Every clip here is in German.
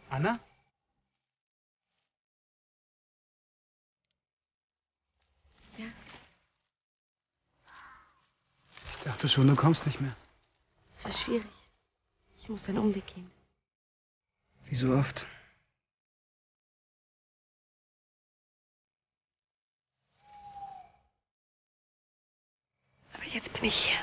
Anna? Ja. Ich dachte schon, du kommst nicht mehr. Es war schwierig. Ich muss einen Umweg gehen. Wie so oft. Aber jetzt bin ich hier.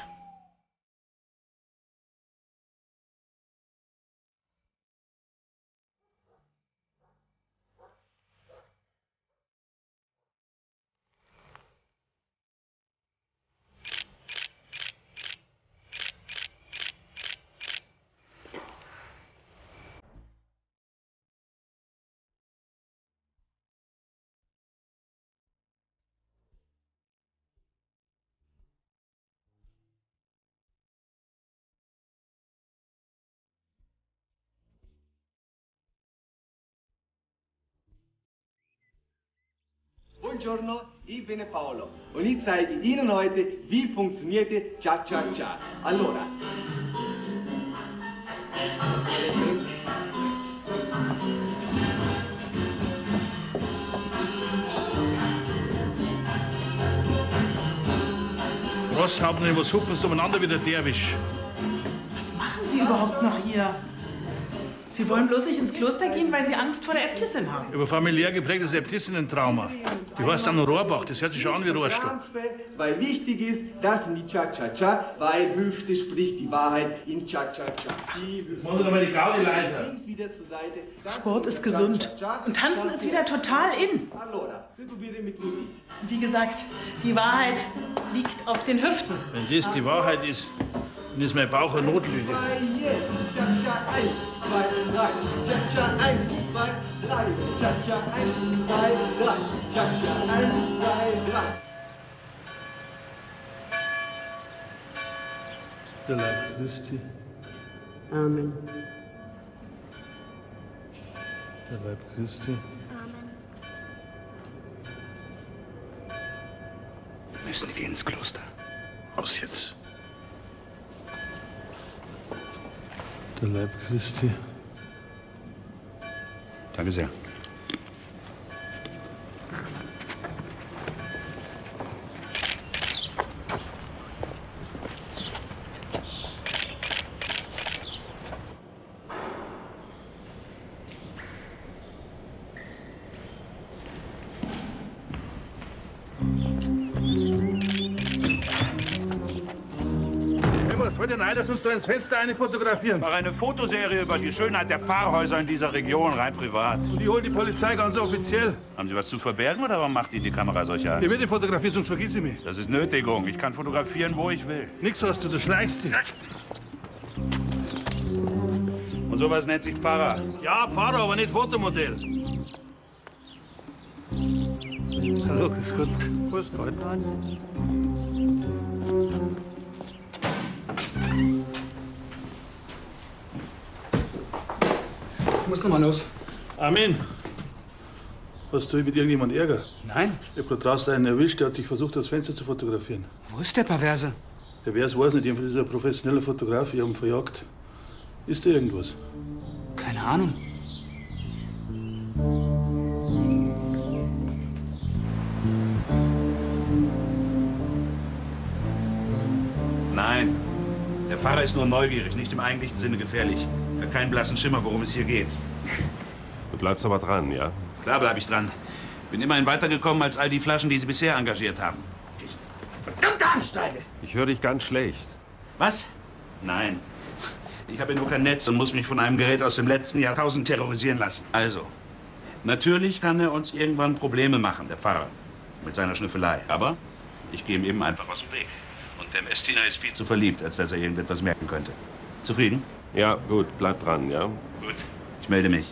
Buongiorno, ich bin Paolo und ich zeige Ihnen heute, wie funktioniert Cha-Cha-Cha. Allora. Rosshaupten, was hupfen sie umeinander wie der Derwisch? Was machen Sie überhaupt noch hier? Sie wollen bloß nicht ins Kloster gehen, weil Sie Angst vor der Äbtissin haben. Über familiär geprägtes Äbtissinnen-Trauma. Die heißt dann Rohrbach, das hört sich schon an wie Rohrstock. Weil wichtig ist, dass in die Cha-Cha-Cha, weil Hüfte spricht die Wahrheit in Cha-Cha-Cha. Machen Sie doch mal die Gaudi leiser. Links wieder zur Seite. Sport ist gesund. Und Tanzen ist wieder total in. Allora, probiere mit Musik. Wie gesagt, die Wahrheit liegt auf den Hüften. Wenn das die Wahrheit ist, dann ist mein Bauch eine Notlüge. Cha-Cha 1, 2, 3. Cha-Cha 1, 2, 3. Cha-Cha 1, 2, 3. Cha-Cha 1, 2, 3. Der Leib Christi, Amen. der Leib Christi. Müssen wir ins Kloster? Aus jetzt. Der Leib Christi. Danke sehr. Was wollt ihr nein, dass uns da ins Fenster eine fotografieren? Mach eine Fotoserie über die Schönheit der Pfarrhäuser in dieser Region, rein privat. Und die holen die Polizei ganz offiziell. Haben Sie was zu verbergen oder warum macht Ihnen die Kamera solche Angst? Ihr wird die fotografiert, sonst vergiss ich mich. Das ist Nötigung. Ich kann fotografieren, wo ich will. Nix hast du schleichst dich. Und sowas nennt sich Pfarrer. Ja, Pfarrer, aber nicht Fotomodell. Hallo, grüß Gott. Grüß Gott. Ich muss noch mal los. Armin, hast du mit irgendjemand Ärger? Nein. Ich hab da draußen einen erwischt, der hat dich versucht, das Fenster zu fotografieren. Wo ist der Perverse? Ja, wer es weiß nicht, jedenfalls ist er ein professioneller Fotograf, ich hab ihn verjagt. Ist da irgendwas? Keine Ahnung. Nein. Der Pfarrer ist nur neugierig, nicht im eigentlichen Sinne gefährlich. Er hat keinen blassen Schimmer, worum es hier geht. Du bleibst aber dran, ja? Klar bleib ich dran. Bin immerhin weitergekommen als all die Flaschen, die Sie bisher engagiert haben. Verdammte Ansteige! Ich höre dich ganz schlecht. Was? Nein. Ich habe nur kein Netz und muss mich von einem Gerät aus dem letzten Jahrtausend terrorisieren lassen. Also, natürlich kann er uns irgendwann Probleme machen, der Pfarrer. Mit seiner Schnüffelei. Aber ich gehe ihm eben einfach aus dem Weg. Und der Messdiener ist viel zu verliebt, als dass er irgendetwas merken könnte. Zufrieden? Ja, gut, bleib dran, ja? Gut. Ich melde mich.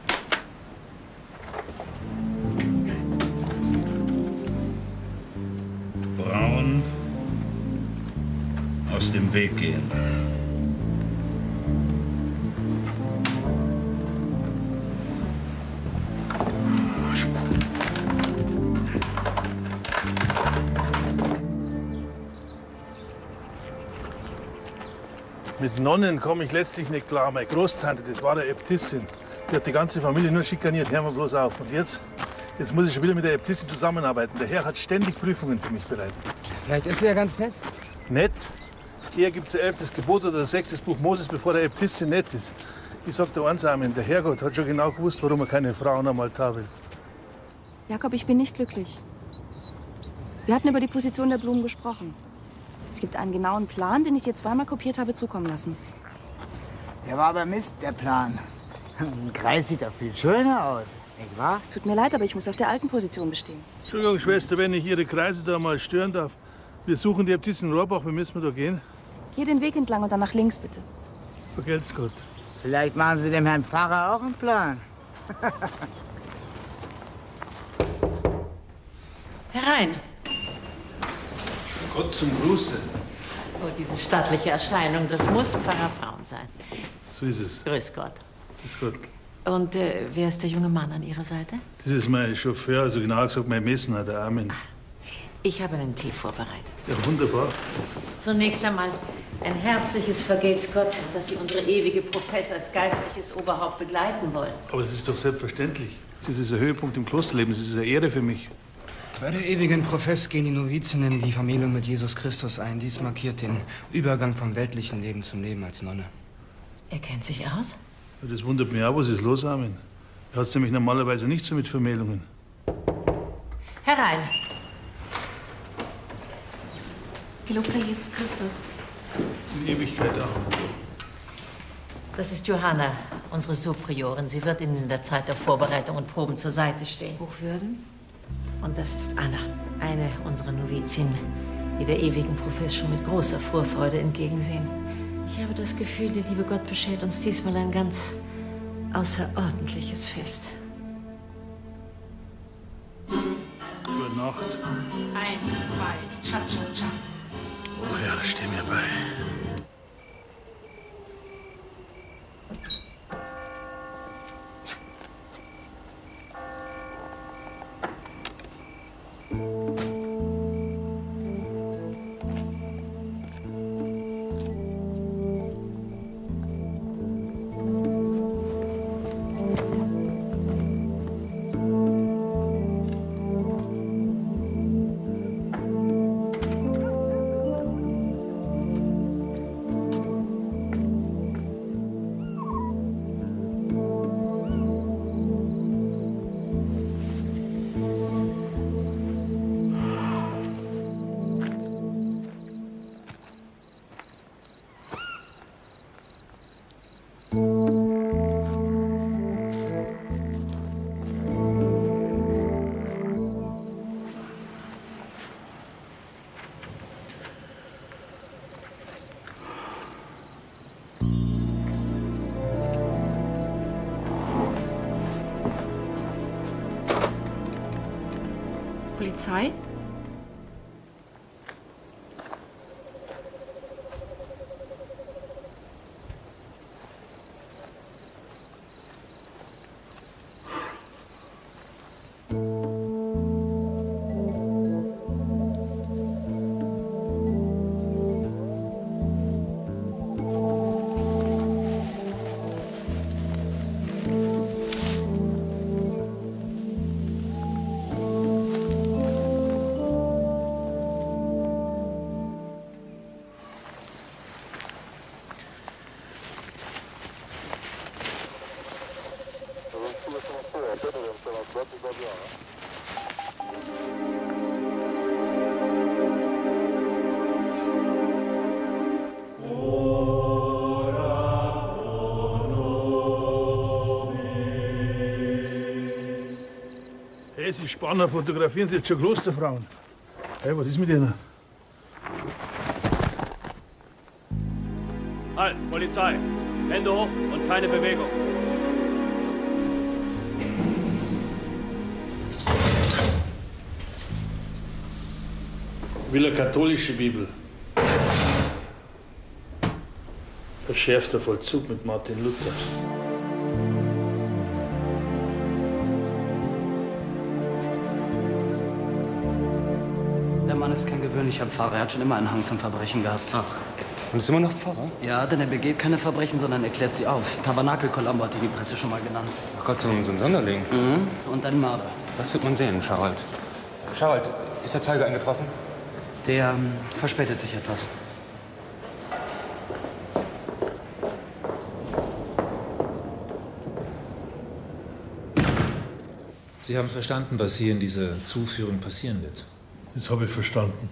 Braun. Aus dem Weg gehen. Mit Nonnen komme ich letztlich nicht klar. Meine Großtante, das war der Äbtissin. Die hat die ganze Familie nur schikaniert. Hör mal bloß auf. Und jetzt muss ich schon wieder mit der Äbtissin zusammenarbeiten. Der Herr hat ständig Prüfungen für mich bereit. Vielleicht ist sie ja ganz nett. Nett? Eher gibt es 11. Gebot oder das 6. Buch Moses, bevor der Äbtissin nett ist. Ich sag dir eins, Armin, der Herrgott hat schon genau gewusst, warum er keine Frauen am Altar will. Jakob, ich bin nicht glücklich. Wir hatten über die Position der Blumen gesprochen. Es gibt einen genauen Plan, den ich dir zweimal kopiert habe zukommen lassen. Der war aber Mist, der Plan. Ein Kreis sieht doch viel schöner aus, nicht wahr? Es tut mir leid, aber ich muss auf der alten Position bestehen. Entschuldigung, Schwester, wenn ich Ihre Kreise da mal stören darf. Wir suchen die Äbtissin Rohrbach. Wie müssen wir da gehen? Geh den Weg entlang und dann nach links, bitte. Vergelt's Gott. Vielleicht machen Sie dem Herrn Pfarrer auch einen Plan. Herein. Gott zum Gruße. Oh, diese stattliche Erscheinung, das muss Pfarrer Frauen sein. So ist es. Grüß Gott. Grüß Gott. Und wer ist der junge Mann an Ihrer Seite? Das ist mein Chauffeur, also genauer gesagt mein Messner, der Armin. Ich habe einen Tee vorbereitet. Ja, wunderbar. Zunächst einmal ein herzliches Vergelt's Gott, dass Sie unsere ewige Professor als geistliches Oberhaupt begleiten wollen. Aber das ist doch selbstverständlich. Das ist ein Höhepunkt im Klosterleben. Das ist eine Ehre für mich. Bei der ewigen Profess gehen die Novizinnen die Vermählung mit Jesus Christus ein. Dies markiert den Übergang vom weltlichen Leben zum Leben als Nonne. Er kennt sich aus? Ja, das wundert mich auch. Was ist los, Armin? Er hat nämlich normalerweise nicht so mit Vermählungen. Herein. Gelobt sei Jesus Christus. In Ewigkeit auch. Das ist Johanna, unsere Subpriorin. Sie wird Ihnen in der Zeit der Vorbereitung und Proben zur Seite stehen. Hochwürden? Und das ist Anna, eine unserer Novizinnen, die der ewigen Profess schon mit großer Vorfreude entgegensehen. Ich habe das Gefühl, der liebe Gott beschert uns diesmal ein ganz außerordentliches Fest. Gute Nacht. 1, 2, Cha-Cha-Cha. Oh ja, das steht mir bei. Polizei? Hey, es ist spannend, fotografieren Sie jetzt schon Klosterfrauen. Hey, was ist mit Ihnen? Halt, Polizei! Hände hoch und keine Bewegung. Will eine katholische Bibel. Verschärfter Vollzug mit Martin Luther. Der Mann ist kein gewöhnlicher Pfarrer. Er hat schon immer einen Hang zum Verbrechen gehabt. Ach, Und ist immer noch Pfarrer? Ja, denn er begeht keine Verbrechen, sondern erklärt sie auf. Tabernakel-Columbo hat ihn die Presse schon mal genannt. Ach Gott, so ein Sonderling. Mhm. Und ein Mörder. Das wird man sehen, Charald. Charald, ist der Zeuge eingetroffen? Der verspätet sich etwas. Sie haben verstanden, was hier in dieser Zuführung passieren wird. Das habe ich verstanden.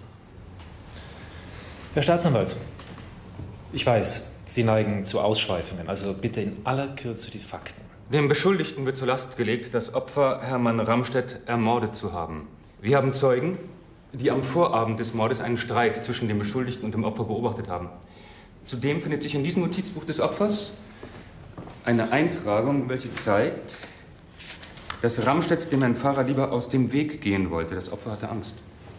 Herr Staatsanwalt, ich weiß, Sie neigen zu Ausschweifungen, also bitte in aller Kürze die Fakten. Dem Beschuldigten wird zur Last gelegt, das Opfer Hermann Ramstedt ermordet zu haben. Wir haben Zeugen, die am Vorabend des Mordes einen Streit zwischen dem Beschuldigten und dem Opfer beobachtet haben. Zudem findet sich in diesem Notizbuch des Opfers eine Eintragung, welche zeigt, dass Ramstedt dem Herrn Pfarrer lieber aus dem Weg gehen wollte. Das Opfer hatte Angst.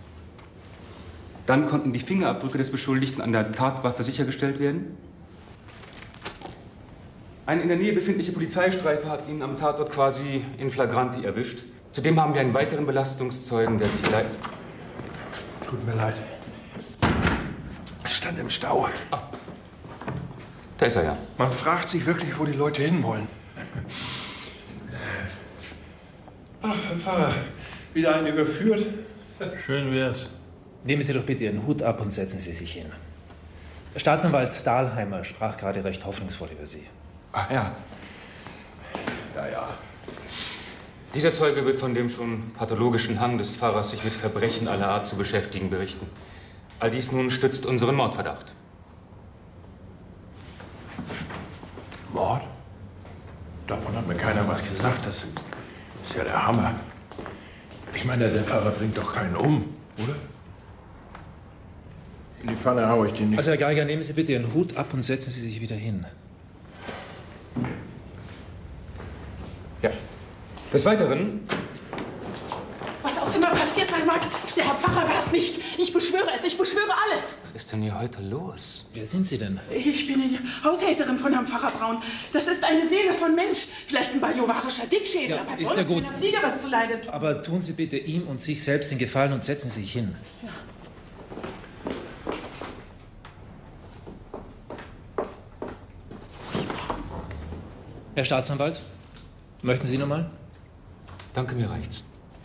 Dann konnten die Fingerabdrücke des Beschuldigten an der Tatwaffe sichergestellt werden. Eine in der Nähe befindliche Polizeistreife hat ihn am Tatort quasi in flagranti erwischt. Zudem haben wir einen weiteren Belastungszeugen, der sich leider... Tut mir leid. Ich stand im Stau. Ah. Da ist er ja. Man fragt sich wirklich, wo die Leute hinwollen. Ach, Herr Pfarrer, wieder einen überführt. Schön wär's. Nehmen Sie doch bitte Ihren Hut ab und setzen Sie sich hin. Staatsanwalt Dahlheimer sprach gerade recht hoffnungsvoll über Sie. Ach ja. Ja. Dieser Zeuge wird von dem schon pathologischen Hang des Pfarrers, sich mit Verbrechen aller Art zu beschäftigen, berichten. All dies nun stützt unseren Mordverdacht. Mord? Davon hat mir keiner was gesagt. Das ist ja der Hammer. Ich meine, der Pfarrer bringt doch keinen um, oder? In die Pfanne hau ich den nicht. Also, Herr Geiger, nehmen Sie bitte Ihren Hut ab und setzen Sie sich wieder hin. Ja. Des Weiteren... Was auch immer passiert sein mag, der Herr Pfarrer war es nicht. Ich beschwöre es, ich beschwöre alles. Was ist denn hier heute los? Wer sind Sie denn? Ich bin die Haushälterin von Herrn Pfarrer Braun. Das ist eine Seele von Mensch. Vielleicht ein bajuwarischer Dickschädel. Ja, aber ist ja gut. einer Fliege was zu leiden tun. Aber tun Sie bitte ihm und sich selbst den Gefallen und setzen Sie sich hin. Ja. Herr Staatsanwalt, möchten Sie noch mal? Danke, mir reicht's.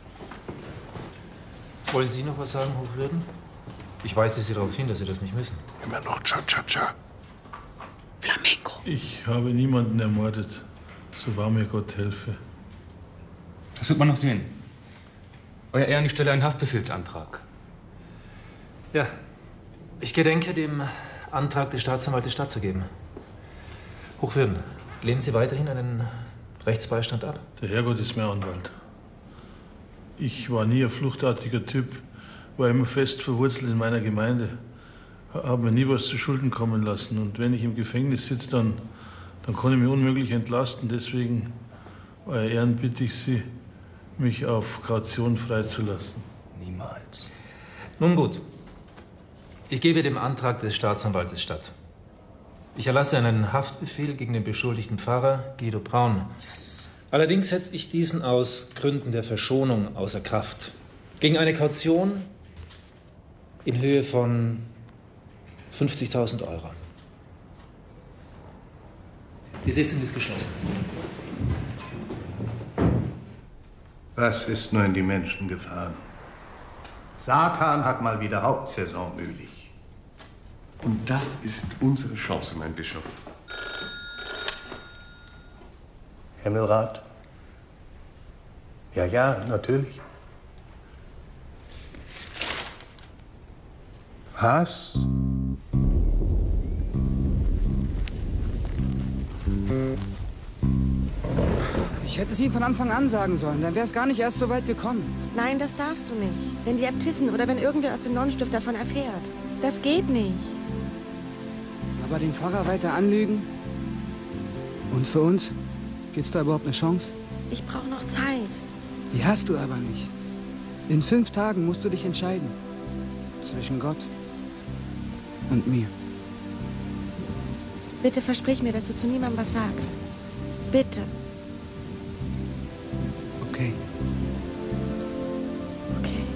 Wollen Sie noch was sagen, Hochwürden? Ich weise Sie darauf hin, dass Sie das nicht müssen. Immer noch Cha-Cha-Cha. Flamenco. Ich habe niemanden ermordet. So wahr mir Gott helfe. Das wird man noch sehen. Euer Ehren, ich stelle einen Haftbefehlsantrag. Ja, ich gedenke, dem Antrag des Staatsanwaltes stattzugeben. Hochwürden, lehnen Sie weiterhin einen Rechtsbeistand ab? Der Herrgott ist mir Anwalt. Ich war nie ein fluchtartiger Typ, war immer fest verwurzelt in meiner Gemeinde, habe mir nie was zu Schulden kommen lassen. Und wenn ich im Gefängnis sitze, dann kann ich mich unmöglich entlasten. Deswegen, Euer Ehren, bitte ich Sie, mich auf Kaution freizulassen. Niemals. Nun gut. Ich gebe dem Antrag des Staatsanwaltes statt. Ich erlasse einen Haftbefehl gegen den beschuldigten Pfarrer Guido Braun. Yes. Allerdings setze ich diesen aus Gründen der Verschonung außer Kraft. Gegen eine Kaution in Höhe von 50.000 €. Die Sitzung ist geschlossen. Was ist nur in die Menschen gefahren? Satan hat mal wieder Hauptsaison mühlig. Und das ist unsere Chance, mein Bischof. Himmelrat? Ja, natürlich. Was? Ich hätte es ihm von Anfang an sagen sollen, dann wäre es gar nicht erst so weit gekommen. Nein, das darfst du nicht. Wenn die Äbtissin oder wenn irgendwer aus dem Nonnenstift davon erfährt. Das geht nicht. Aber den Pfarrer weiter anlügen? Und für uns? Gibt's da überhaupt eine Chance? Ich brauche noch Zeit. Die hast du aber nicht. In 5 Tagen musst du dich entscheiden. Zwischen Gott und mir. Bitte versprich mir, dass du zu niemandem was sagst. Bitte. Okay. Okay.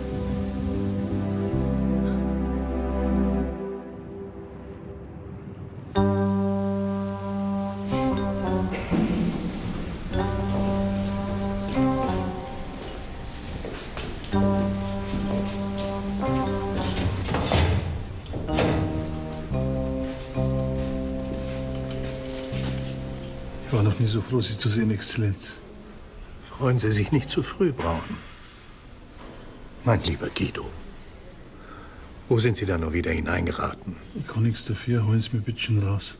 noch nie so froh, Sie zu sehen, Exzellenz. Freuen Sie sich nicht zu früh, Braun. Mein lieber Guido, wo sind Sie da nur wieder hineingeraten? Ich kann nichts dafür, holen Sie mir bitte schon raus.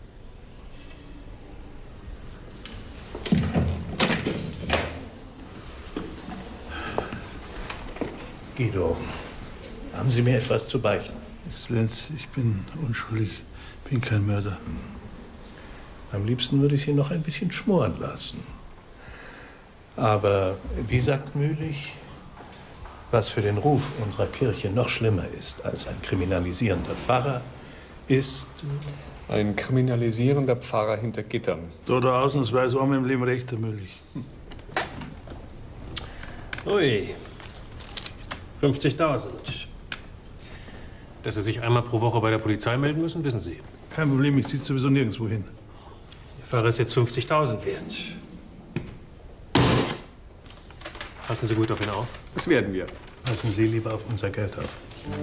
Guido, haben Sie mir etwas zu beichten? Exzellenz, ich bin unschuldig, bin kein Mörder. Am liebsten würde ich Sie noch ein bisschen schmoren lassen. Aber, wie sagt Mühlich, was für den Ruf unserer Kirche noch schlimmer ist als ein kriminalisierender Pfarrer, ist... Ein kriminalisierender Pfarrer hinter Gittern. Da hat er ausnahmsweise einmal im Leben recht, Herr Mühlich. Ui, 50.000. Dass Sie sich einmal pro Woche bei der Polizei melden müssen, wissen Sie. Kein Problem, ich ziehe sowieso nirgendwo hin. Der Pfarrer ist jetzt 50.000 wert. Passen Sie gut auf ihn auf. Das werden wir. Passen Sie lieber auf unser Geld auf.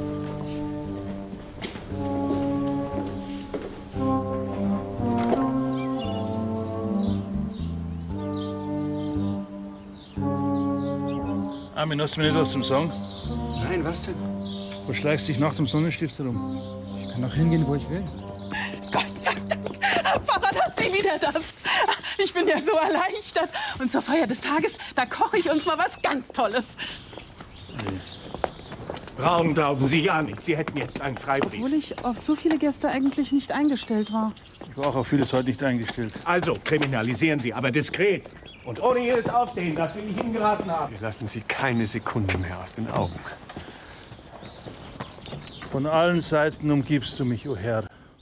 Armin, hast du mir nicht was zum Sagen? Nein, was denn? Wo schleichst du dich nach dem Sonnenstift herum? Ich kann doch hingehen, wo ich will. Gott sei Dank, Herr Pfarrer, dass Sie wieder das. Ich bin ja so erleichtert. Und zur Feier des Tages, da koche ich uns mal was ganz Tolles. Braun, glauben Sie ja nicht. Sie hätten jetzt einen Freibrief. Obwohl ich auf so viele Gäste eigentlich nicht eingestellt war. Ich war auch auf vieles heute nicht eingestellt. Also, kriminalisieren Sie, aber diskret. Und ohne jedes Aufsehen, das will ich Ihnen geraten haben. Wir lassen Sie keine Sekunde mehr aus den Augen. Von allen Seiten umgibst du mich, o Herr.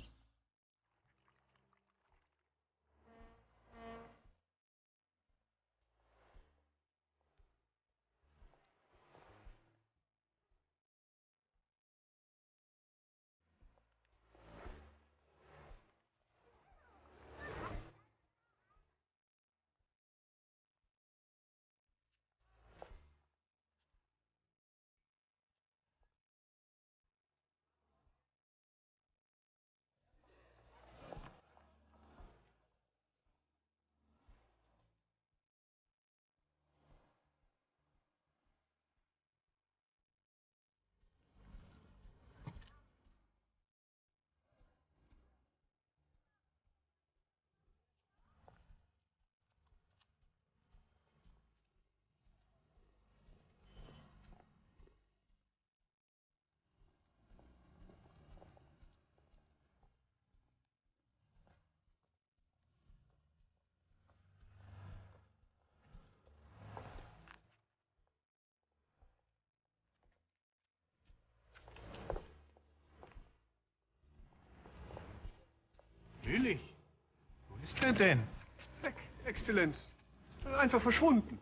Mühlich, wo ist er denn? Weg, Exzellenz. Einfach verschwunden.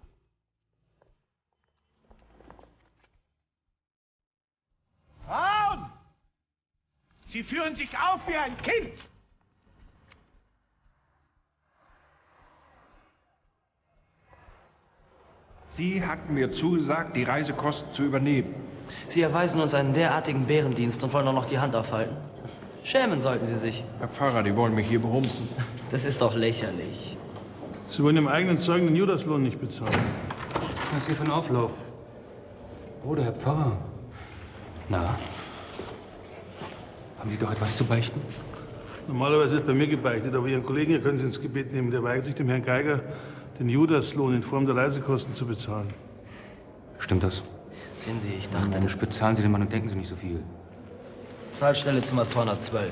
Braun! Sie führen sich auf wie ein Kind! Sie hatten mir zugesagt, die Reisekosten zu übernehmen. Sie erweisen uns einen derartigen Bärendienst und wollen auch noch die Hand aufhalten. Schämen sollten Sie sich. Herr Pfarrer, die wollen mich hier behumsen. Das ist doch lächerlich. Sie wollen dem eigenen Zeugen den Judaslohn nicht bezahlen. Was ist hier für ein Auflauf? Oder Herr Pfarrer? Na? Haben Sie doch etwas zu beichten? Normalerweise wird bei mir gebeichtet, aber Ihren Kollegen hier können Sie ins Gebet nehmen. Der weigert sich, dem Herrn Geiger den Judaslohn in Form der Reisekosten zu bezahlen. Stimmt das? Sehen Sie, ich dachte... Mensch, bezahlen Sie den Mann und denken Sie nicht so viel. Zahlstelle Zimmer 212.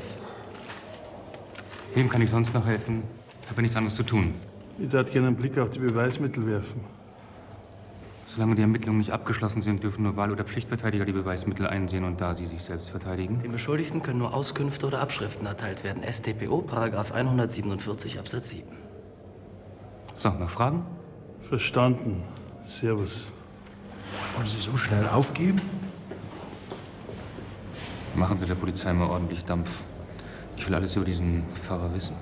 Wem kann ich sonst noch helfen? Ich habe nichts anderes zu tun. Ich darf gerne einen Blick auf die Beweismittel werfen. Solange die Ermittlungen nicht abgeschlossen sind, dürfen nur Wahl- oder Pflichtverteidiger die Beweismittel einsehen und da sie sich selbst verteidigen. Den Beschuldigten können nur Auskünfte oder Abschriften erteilt werden. StPO, Paragraph 147 Absatz 7. So, noch Fragen? Verstanden. Servus. Wollen Sie so schnell aufgeben? Machen Sie der Polizei mal ordentlich Dampf. Ich will alles über diesen Pfarrer wissen.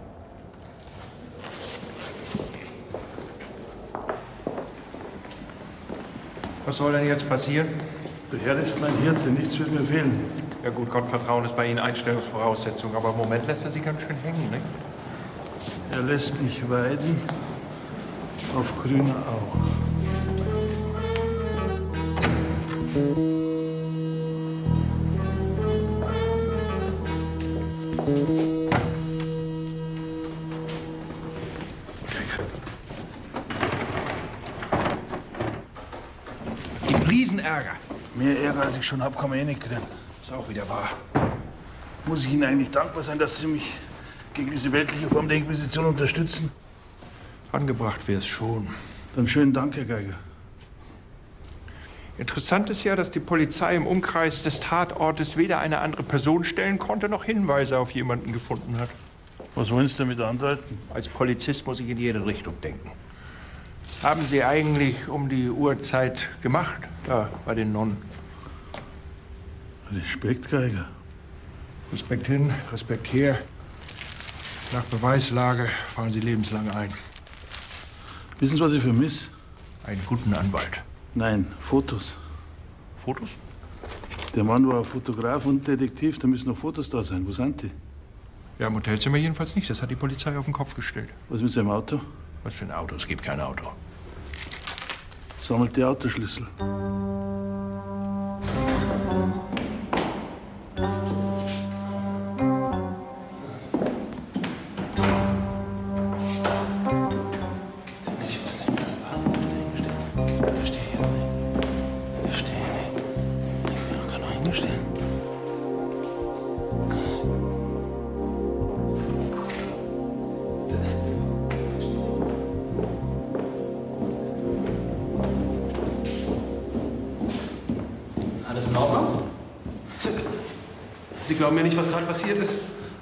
Was soll denn jetzt passieren? Der Herr ist mein Hirte, nichts wird mir fehlen. Ja gut, Gottvertrauen ist bei Ihnen Einstellungsvoraussetzung, aber im Moment lässt er Sie ganz schön hängen, ne? Er lässt mich weiden auf grüner Au. Es gibt Riesenärger. Mehr Ärger, als ich schon habe, kann man eh nicht kriegen. Ist auch wieder wahr. Muss ich Ihnen eigentlich dankbar sein, dass Sie mich gegen diese weltliche Form der Inquisition unterstützen? Angebracht wäre es schon. Dann schönen Dank, Herr Geiger. Interessant ist ja, dass die Polizei im Umkreis des Tatortes weder eine andere Person stellen konnte, noch Hinweise auf jemanden gefunden hat. Was wollen Sie damit andeuten? Als Polizist muss ich in jede Richtung denken. Was haben Sie eigentlich um die Uhrzeit gemacht, da bei den Nonnen? Respekt, Geiger. Respekt hin, Respekt her. Nach Beweislage fallen Sie lebenslang ein. Wissen Sie, was ich vermisse? Einen guten Anwalt. Nein, Fotos. Fotos? Der Mann war Fotograf und Detektiv, da müssen noch Fotos da sein. Wo sind die? Ja, im Hotelzimmer jedenfalls nicht. Das hat die Polizei auf den Kopf gestellt. Was mit seinem Auto? Was für ein Auto? Es gibt kein Auto. Sammelt die Autoschlüssel. Alles in Ordnung? Sie glauben mir nicht, was gerade passiert ist?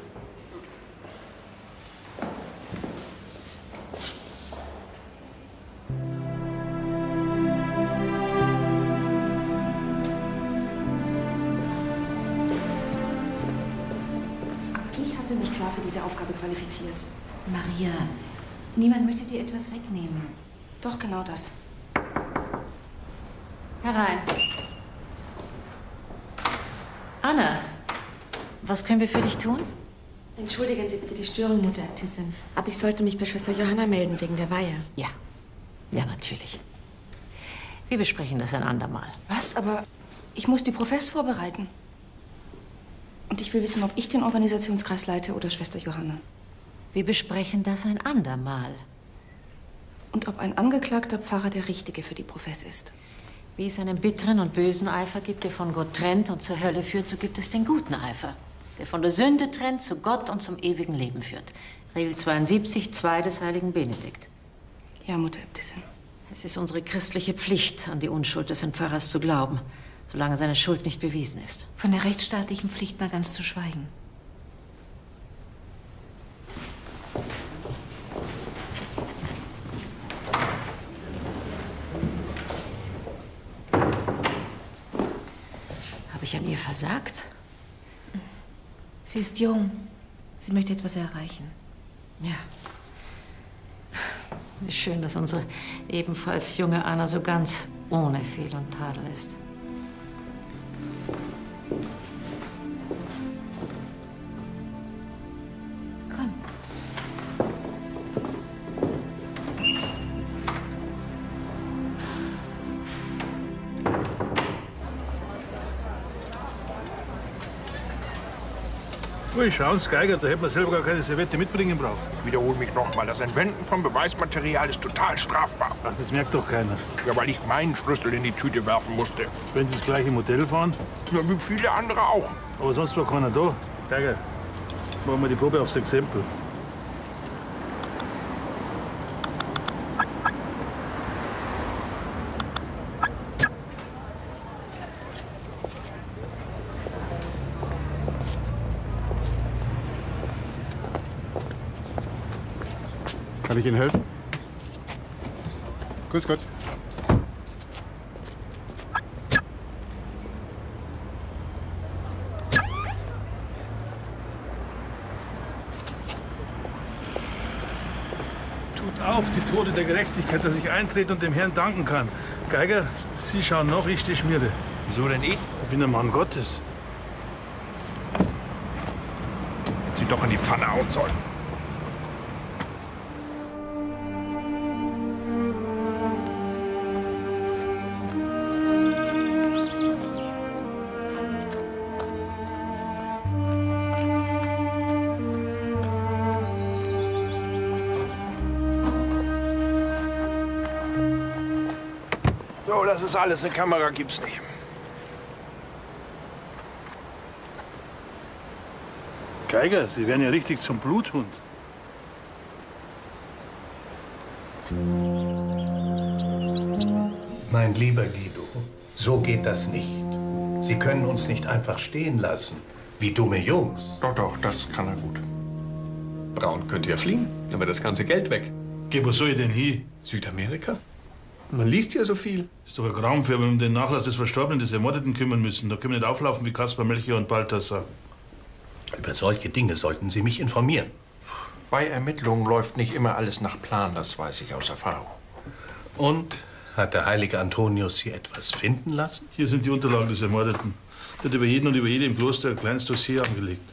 Ich hatte mich klar für diese Aufgabe qualifiziert. Maria, niemand möchte dir etwas wegnehmen. Doch, genau das. Herein. Anna, was können wir für dich tun? Entschuldigen Sie bitte die Störung, Mutter Äbtissin. Aber ich sollte mich bei Schwester Johanna melden wegen der Weihe. Ja, natürlich. Wir besprechen das ein andermal. Was? Aber ich muss die Profess vorbereiten. Und ich will wissen, ob ich den Organisationskreis leite oder Schwester Johanna. Wir besprechen das ein andermal. Und ob ein angeklagter Pfarrer der Richtige für die Profess ist. Wie es einen bitteren und bösen Eifer gibt, der von Gott trennt und zur Hölle führt, so gibt es den guten Eifer, der von der Sünde trennt, zu Gott und zum ewigen Leben führt. Regel 72, 2 des heiligen Benedikt. Ja, Mutter Äbtissin. Es ist unsere christliche Pflicht, an die Unschuld des Pfarrers zu glauben, solange seine Schuld nicht bewiesen ist. Von der rechtsstaatlichen Pflicht mal ganz zu schweigen. Habe ich an ihr versagt? Sie ist jung. Sie möchte etwas erreichen. Ja. Wie schön, dass unsere ebenfalls junge Anna so ganz ohne Fehl und Tadel ist. Komm. Ui, schauen Sie, Geiger, da hätte man selber gar keine Servette mitbringen braucht. Ich wiederhole mich noch mal. Das Entwenden von Beweismaterial ist total strafbar. Ach, das merkt doch keiner. Ja, weil ich meinen Schlüssel in die Tüte werfen musste. Wenn Sie das gleiche Modell fahren? Ja, wie viele andere auch. Aber sonst war keiner da. Geiger, machen wir die Probe aufs Exempel. Kann ich Ihnen helfen? Grüß Gott. Tut auf, die Tode der Gerechtigkeit, dass ich eintreten und dem Herrn danken kann. Geiger, Sie schauen noch, ich stehe Schmiere. Wieso denn ich? Ich bin ein Mann Gottes. Hätte Sie doch in die Pfanne hauen sollen. So, das ist alles. Eine Kamera gibt's nicht. Geiger, Sie werden ja richtig zum Bluthund. Mein lieber Guido, so geht das nicht. Sie können uns nicht einfach stehen lassen, wie dumme Jungs. Doch, doch, das kann er gut. Braun könnte ja fliehen, dann wäre das ganze Geld weg. Geh, wo soll ich denn hin? Südamerika? Man liest ja so viel. Ist doch ein Grauen, wenn wir um den Nachlass des Verstorbenen, des Ermordeten kümmern müssen. Da können wir nicht auflaufen wie Kaspar, Melchior und Balthasar. Über solche Dinge sollten Sie mich informieren. Bei Ermittlungen läuft nicht immer alles nach Plan, das weiß ich aus Erfahrung. Und? Hat der heilige Antonius hier etwas finden lassen? Hier sind die Unterlagen des Ermordeten. Der hat über jeden und über jede im Kloster ein kleines Dossier angelegt.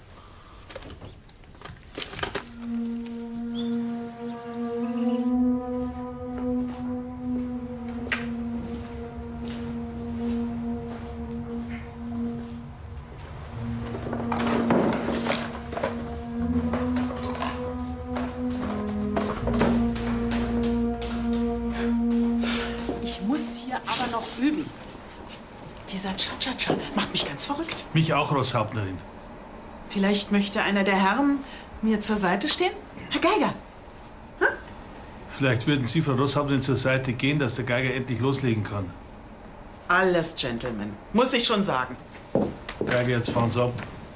Dieser Cha-Cha-Cha macht mich ganz verrückt. Mich auch, Rosshauptnerin. Vielleicht möchte einer der Herren mir zur Seite stehen? Herr Geiger. Vielleicht würden Sie, Frau Rosshauptnerin, zur Seite gehen, dass der Geiger endlich loslegen kann. Alles Gentleman, muss ich schon sagen. Geiger, jetzt fahren Sie ab.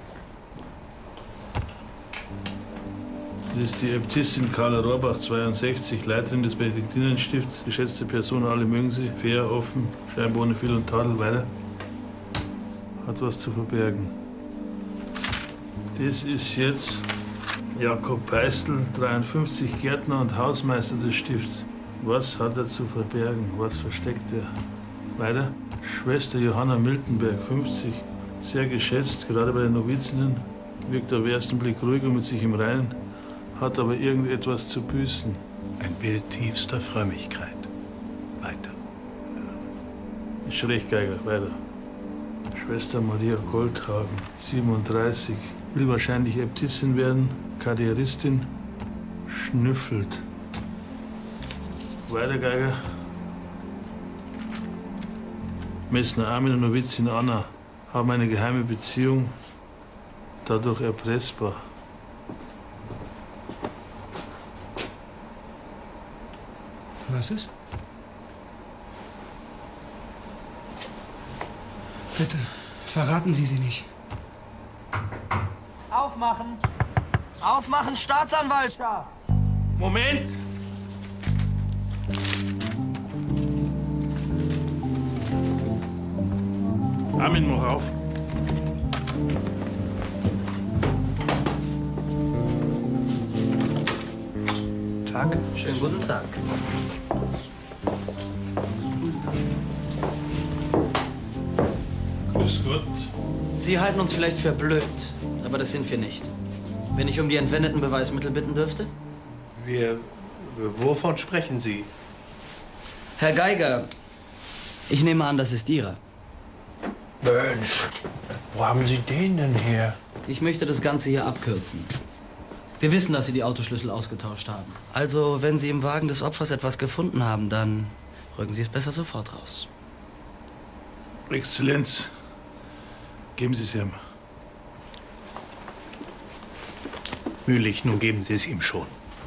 Das ist die Äbtissin Carla Rohrbach, 62, Leiterin des Benediktinerstifts. Geschätzte Person, alle mögen sie. Fair, offen, scheinbar ohne Fehl und Tadel. Weiter. Hat was zu verbergen. Das ist jetzt Jakob Peistl, 53, Gärtner und Hausmeister des Stifts. Was hat er zu verbergen? Was versteckt er? Weiter. Schwester Johanna Miltenberg, 50. Sehr geschätzt, gerade bei den Novizinnen. Wirkt auf den ersten Blick ruhig und mit sich im Reinen. Hat aber irgendetwas zu büßen. Ein Bild tiefster Frömmigkeit. Weiter. Ist recht, Geiger. Weiter. Schwester Maria Goldhagen, 37. Will wahrscheinlich Äbtissin werden. Karrieristin. Schnüffelt. Weiter, Geiger. Messner Armin und Novizin Anna haben eine geheime Beziehung. Dadurch erpressbar. Was ist? Bitte, verraten Sie sie nicht. Aufmachen! Aufmachen, Staatsanwaltschaft! Moment! Armin, mach auf. Tag. Schönen guten Tag. Grüß Gott. Sie halten uns vielleicht für blöd, aber das sind wir nicht. Wenn ich um die entwendeten Beweismittel bitten dürfte? Wovon sprechen Sie? Herr Geiger, ich nehme an, das ist Ihrer. Mensch, wo haben Sie den denn her? Ich möchte das Ganze hier abkürzen. Wir wissen, dass Sie die Autoschlüssel ausgetauscht haben. Also, wenn Sie im Wagen des Opfers etwas gefunden haben, dann rücken Sie es besser sofort raus. Exzellenz, geben Sie es ihm. Mühlich, nun geben Sie es ihm schon.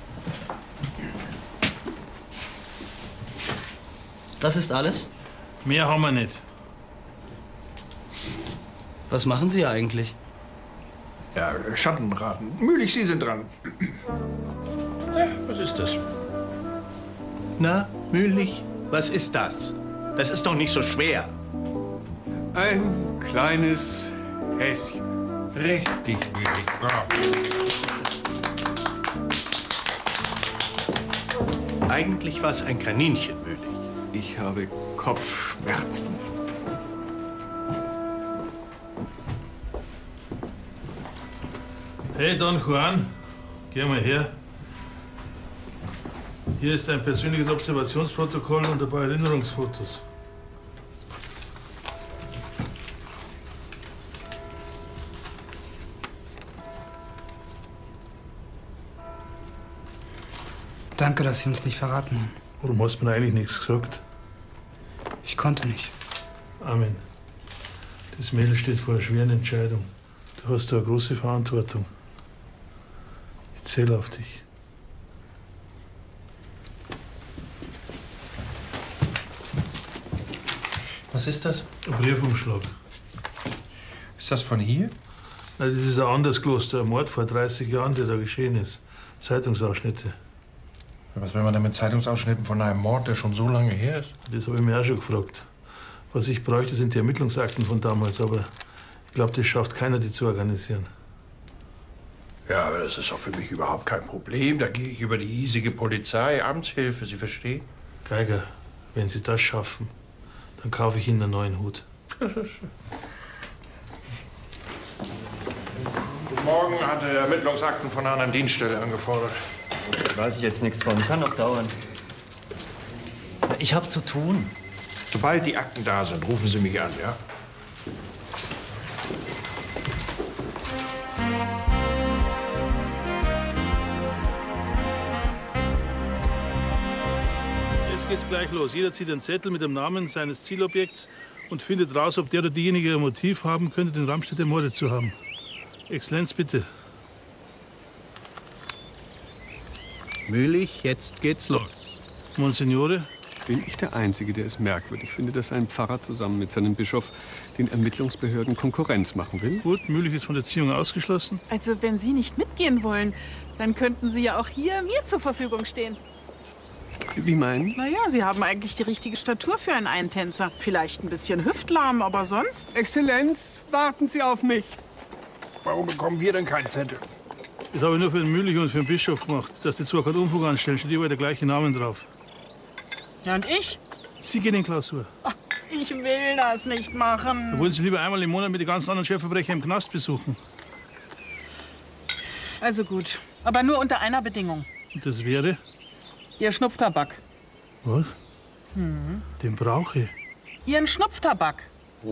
Das ist alles? Mehr haben wir nicht. Was machen Sie eigentlich? Ja, Schattenraten. Mühlich, Sie sind dran. Ja, was ist das? Na, Mühlich, was ist das? Das ist doch nicht so schwer. Ein kleines Häschen. Richtig, Mühlich. Bravo. Eigentlich war es ein Kaninchen, Mühlich. Ich habe Kopfschmerzen. Hey, Don Juan, geh mal her. Hier ist ein persönliches Observationsprotokoll und ein paar Erinnerungsfotos. Danke, dass Sie uns nicht verraten haben. Warum hast du mir eigentlich nichts gesagt? Ich konnte nicht. Amen. Das Mädel steht vor einer schweren Entscheidung. Du hast da eine große Verantwortung. Ich zähle auf dich. Was ist das? Ein Briefumschlag. Ist das von hier? Nein, das ist ein anderes Kloster. Ein Mord vor 30 Jahren, der da geschehen ist. Zeitungsausschnitte. Was will man denn mit Zeitungsausschnitten von einem Mord, der schon so lange her ist? Das habe ich mir auch schon gefragt. Was ich bräuchte, sind die Ermittlungsakten von damals. Aber ich glaube, das schafft keiner, die zu organisieren. Ja, aber das ist doch für mich überhaupt kein Problem. Da gehe ich über die hiesige Polizei, Amtshilfe, Sie verstehen? Geiger, wenn Sie das schaffen, dann kaufe ich Ihnen einen neuen Hut. Guten Morgen, hat er Ermittlungsakten von einer anderen Dienststelle angefordert. Weiß ich jetzt nichts von. Kann noch dauern. Ich habe zu tun. Sobald die Akten da sind, rufen Sie mich an, ja? Jetzt geht's gleich los. Jeder zieht einen Zettel mit dem Namen seines Zielobjekts und findet raus, ob der oder diejenige ein Motiv haben könnte, den Ramstedt ermordet zu haben. Exzellenz, bitte. Mühlich, jetzt geht's los. Monsignore? Bin ich der Einzige, der es merkwürdig findet, dass ein Pfarrer zusammen mit seinem Bischof den Ermittlungsbehörden Konkurrenz machen will? Gut, Mühlich ist von der Ziehung ausgeschlossen. Also, wenn Sie nicht mitgehen wollen, dann könnten Sie ja auch hier mir zur Verfügung stehen. Wie meinen? Naja, Sie haben eigentlich die richtige Statur für einen Eintänzer. Vielleicht ein bisschen hüftlahm, aber sonst... Exzellenz, warten Sie auf mich. Warum bekommen wir denn keinen Zettel? Das habe ich nur für den Mühlich und für den Bischof gemacht. Dass die zwar keinen Unfug anstellen, steht überall der gleiche Namen drauf. Ja, und ich? Sie gehen in Klausur. Ach, ich will das nicht machen. Da wollen Sie lieber einmal im Monat mit den ganzen anderen Schwerverbrecher im Knast besuchen. Also gut, aber nur unter einer Bedingung. Und das wäre? Ihr Schnupftabak. Was? Mhm. Den brauche ich. Ihren Schnupftabak.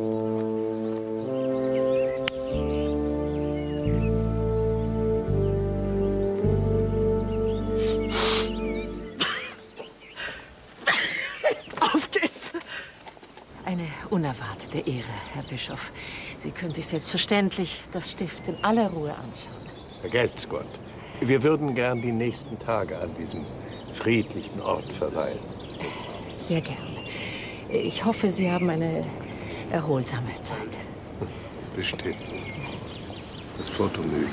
Auf geht's. Eine unerwartete Ehre, Herr Bischof. Sie können sich selbstverständlich das Stift in aller Ruhe anschauen. Vergelt's Gott. Wir würden gern die nächsten Tage an diesem friedlichen Ort verweilen. Sehr gern. Ich hoffe, Sie haben eine erholsame Zeit. Bestimmt. Das Foto Mühlich.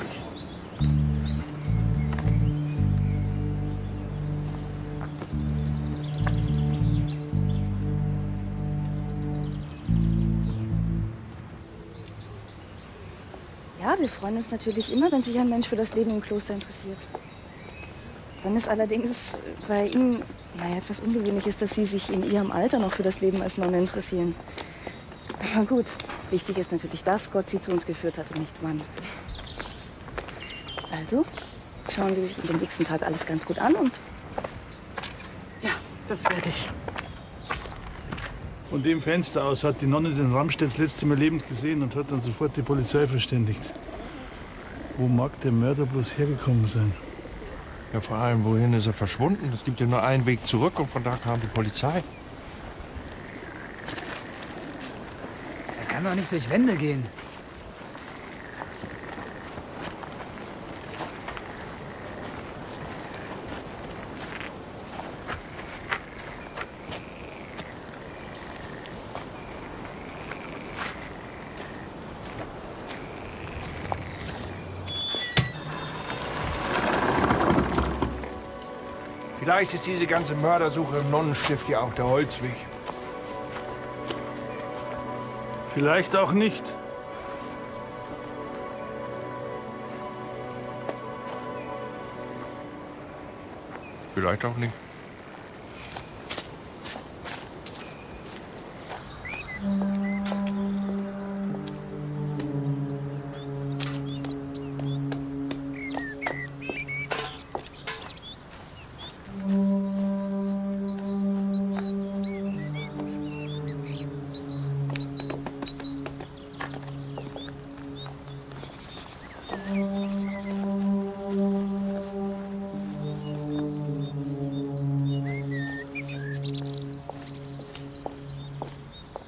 Ja, wir freuen uns natürlich immer, wenn sich ein Mensch für das Leben im Kloster interessiert. Wenn es allerdings bei Ihnen etwas ungewöhnlich ist, dass Sie sich in Ihrem Alter noch für das Leben als Nonne interessieren. Aber gut, wichtig ist natürlich, dass Gott Sie zu uns geführt hat und nicht wann. Also, schauen Sie sich den nächsten Tag alles ganz gut an und... Ja, das werde ich. Von dem Fenster aus hat die Nonne den Ramstedt das letzte Mal lebend gesehen und hat dann sofort die Polizei verständigt. Wo mag der Mörder bloß hergekommen sein? Ja, vor allem, wohin ist er verschwunden? Es gibt ja nur einen Weg zurück und von da kam die Polizei. Er kann doch nicht durch Wände gehen. Vielleicht ist diese ganze Mördersuche im Nonnenstift ja auch der Holzweg. Vielleicht auch nicht. Vielleicht auch nicht.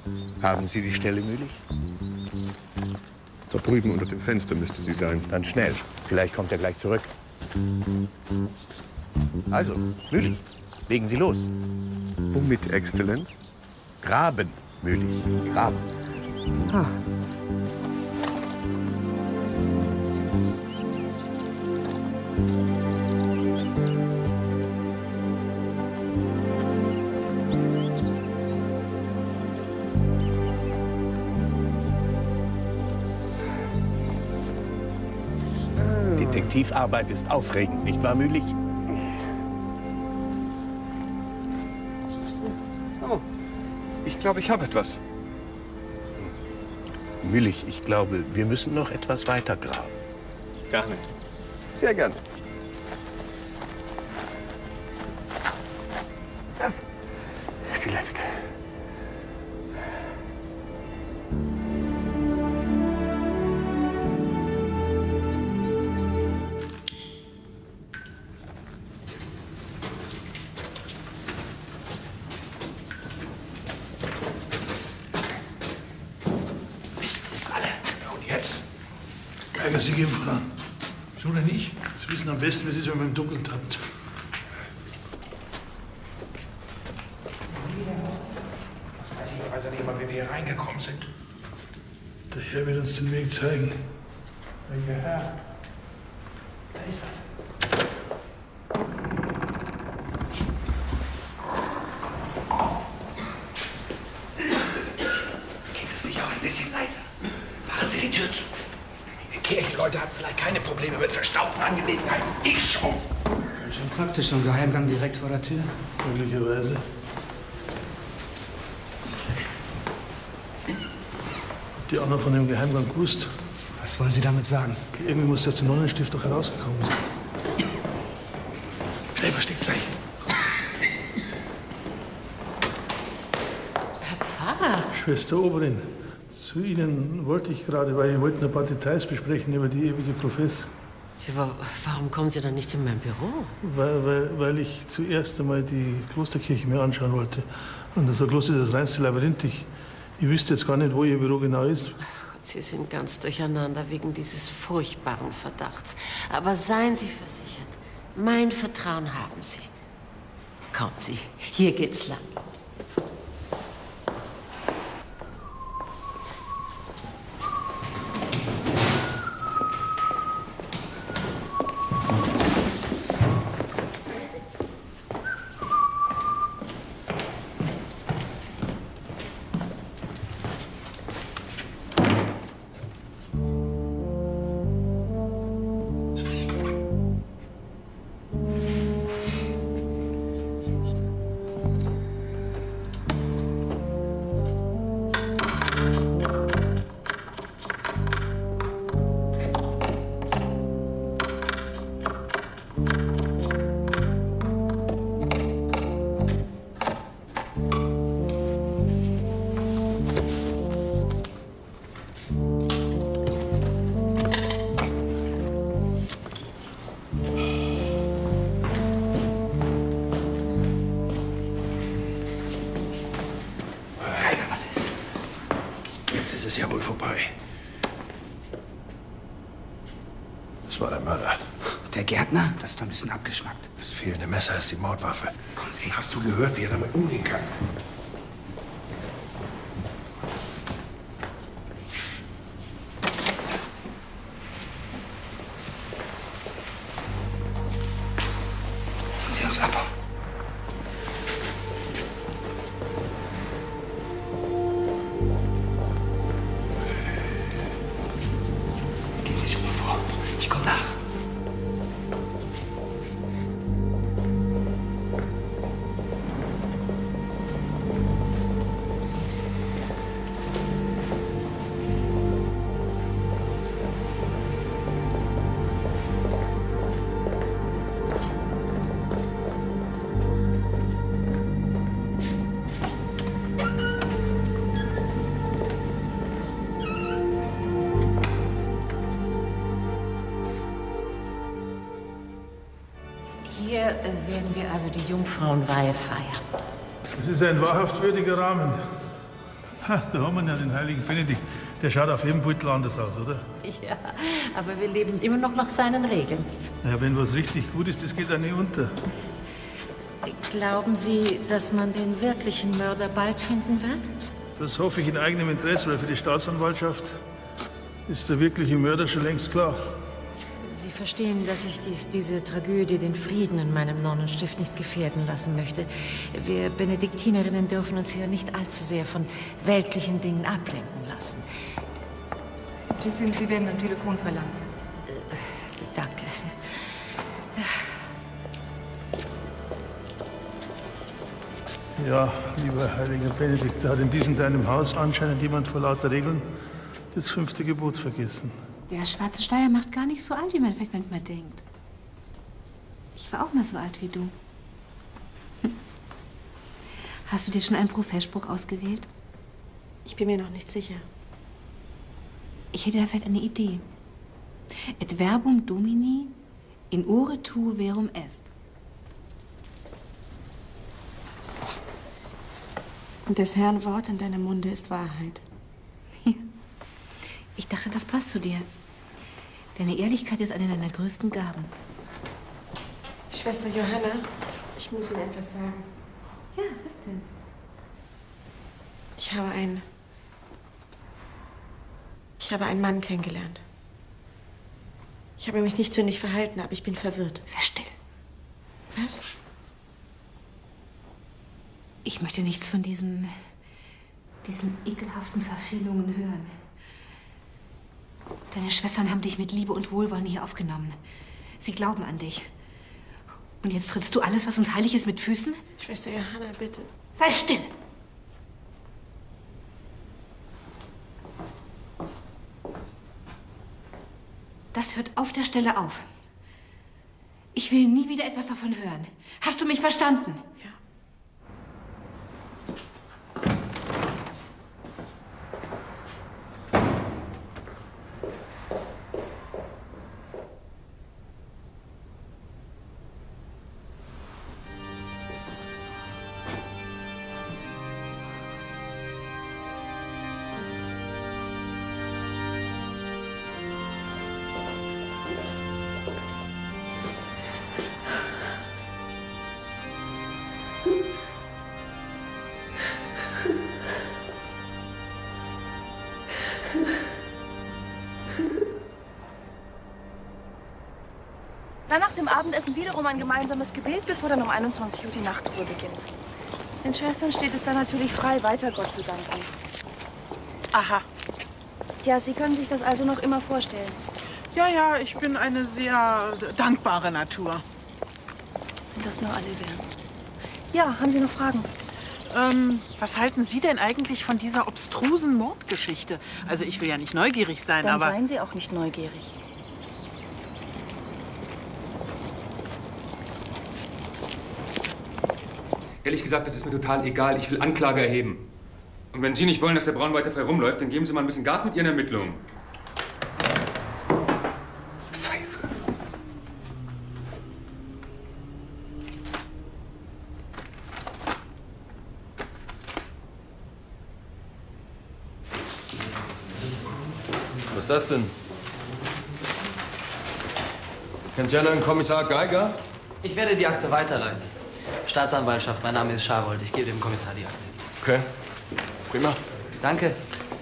Haben Sie die Stelle, Mühlich? Da drüben unter dem Fenster müsste sie sein. Dann schnell. Vielleicht kommt er gleich zurück. Also, Mühlich, legen Sie los. Womit, Exzellenz? Graben, Mühlich, graben. Ah. Detektivarbeit ist aufregend, nicht wahr, Mühlich? Oh, ich glaube, ich habe etwas. Mühlich, ich glaube, wir müssen noch etwas weiter graben. Gerne. Sehr gerne. Das ist die letzte. Sie geben voran. Schon oder nicht? Sie wissen am besten, wie es ist, wenn man im Dunkeln tappt. Ich weiß ja nicht mal, wie wir hier reingekommen sind. Der Herr wird uns den Weg zeigen. Welcher Herr? Da ist was. Geht es nicht auch ein bisschen leiser? Machen Sie die Tür zu. Kirchenleute hatten vielleicht keine Probleme mit verstaubten Angelegenheiten. Ich schon. Ganz schön praktisch, so ein Geheimgang direkt vor der Tür. Möglicherweise. Habt ihr auch noch von dem Geheimgang gewusst? Was wollen Sie damit sagen? Irgendwie muss das zum Nonnenstift doch herausgekommen sein. Schnell Versteckzeichen. Herr Pfarrer. Schwester Oberin, zu Ihnen wollte ich gerade, weil wir wollten ein paar Details besprechen über die ewige Profess. Warum kommen Sie dann nicht in mein Büro? Weil ich zuerst einmal die Klosterkirche mir anschauen wollte. Und das Kloster ist das reinste Labyrinth. Ich wüsste jetzt gar nicht, wo Ihr Büro genau ist. Ach Gott, Sie sind ganz durcheinander wegen dieses furchtbaren Verdachts. Aber seien Sie versichert, mein Vertrauen haben Sie. Kommen Sie, hier geht's lang. Ist ja wohl vorbei. Das war der Mörder. Der Gärtner? Das ist doch ein bisschen abgeschmackt. Das fehlende Messer ist die Mordwaffe. Kommen Sie. Hast du gehört, wie er damit umgehen kann? Lassen Sie uns abhauen. Ich komme nach. Hier werden wir also die Jungfrauenweihe feiern. Es ist ein wahrhaft würdiger Rahmen. Ha, da haben wir ja den heiligen Benedikt. Der schaut auf jedem Beutel anders aus, oder? Ja, aber wir leben immer noch nach seinen Regeln. Ja, wenn was richtig gut ist, das geht auch nie unter. Glauben Sie, dass man den wirklichen Mörder bald finden wird? Das hoffe ich in eigenem Interesse, weil für die Staatsanwaltschaft ist der wirkliche Mörder schon längst klar. Sie verstehen, dass ich diese Tragödie den Frieden in meinem Nonnenstift nicht gefährden lassen möchte. Wir Benediktinerinnen dürfen uns hier nicht allzu sehr von weltlichen Dingen ablenken lassen. Sie werden am Telefon verlangt. Danke. Ja, lieber heiliger Benedikt, da hat in diesem deinem Haus anscheinend jemand vor lauter Regeln das 5. Gebot vergessen. Der schwarze Steier macht gar nicht so alt, wie man vielleicht manchmal denkt. Ich war auch mal so alt wie du. Hast du dir schon einen Professspruch ausgewählt? Ich bin mir noch nicht sicher. Ich hätte da vielleicht eine Idee. Et verbum Domini in ore tuo verum est. Und des Herrn Wort in deinem Munde ist Wahrheit. Ja. Ich dachte, das passt zu dir. Deine Ehrlichkeit ist eine deiner größten Gaben. Schwester Johanna, ich muss Ihnen etwas sagen. Ja, was denn? Ich habe einen Mann kennengelernt. Ich habe mich nicht zündig verhalten, aber ich bin verwirrt. Sei still. Was? Ich möchte nichts von diesen ekelhaften Verfehlungen hören. Deine Schwestern haben dich mit Liebe und Wohlwollen hier aufgenommen. Sie glauben an dich. Und jetzt trittst du alles, was uns heilig ist, mit Füßen? Schwester Johanna, bitte. Sei still! Das hört auf der Stelle auf. Ich will nie wieder etwas davon hören. Hast du mich verstanden? Ja. Dann nach dem Abendessen wiederum ein gemeinsames Gebet, bevor dann um 21 Uhr die Nachtruhe beginnt. Den Schwestern steht es dann natürlich frei, weiter Gott zu danken. Aha. Ja, Sie können sich das also noch immer vorstellen. Ja, ja, ich bin eine sehr dankbare Natur. Wenn das nur alle wären. Ja, haben Sie noch Fragen? Was halten Sie denn eigentlich von dieser obstrusen Mordgeschichte? Also ich will ja nicht neugierig sein, Dann aber... seien Sie auch nicht neugierig. Ehrlich gesagt, das ist mir total egal. Ich will Anklage erheben. Und wenn Sie nicht wollen, dass der Braun weiter frei rumläuft, dann geben Sie mal ein bisschen Gas mit Ihren Ermittlungen. Pfeife. Was ist das denn? Kennt Sie einen Kommissar Geiger? Ich werde die Akte weiterleiten. Staatsanwaltschaft, mein Name ist Scharold. Ich gebe dem Kommissar die Akte. Okay, prima. Danke.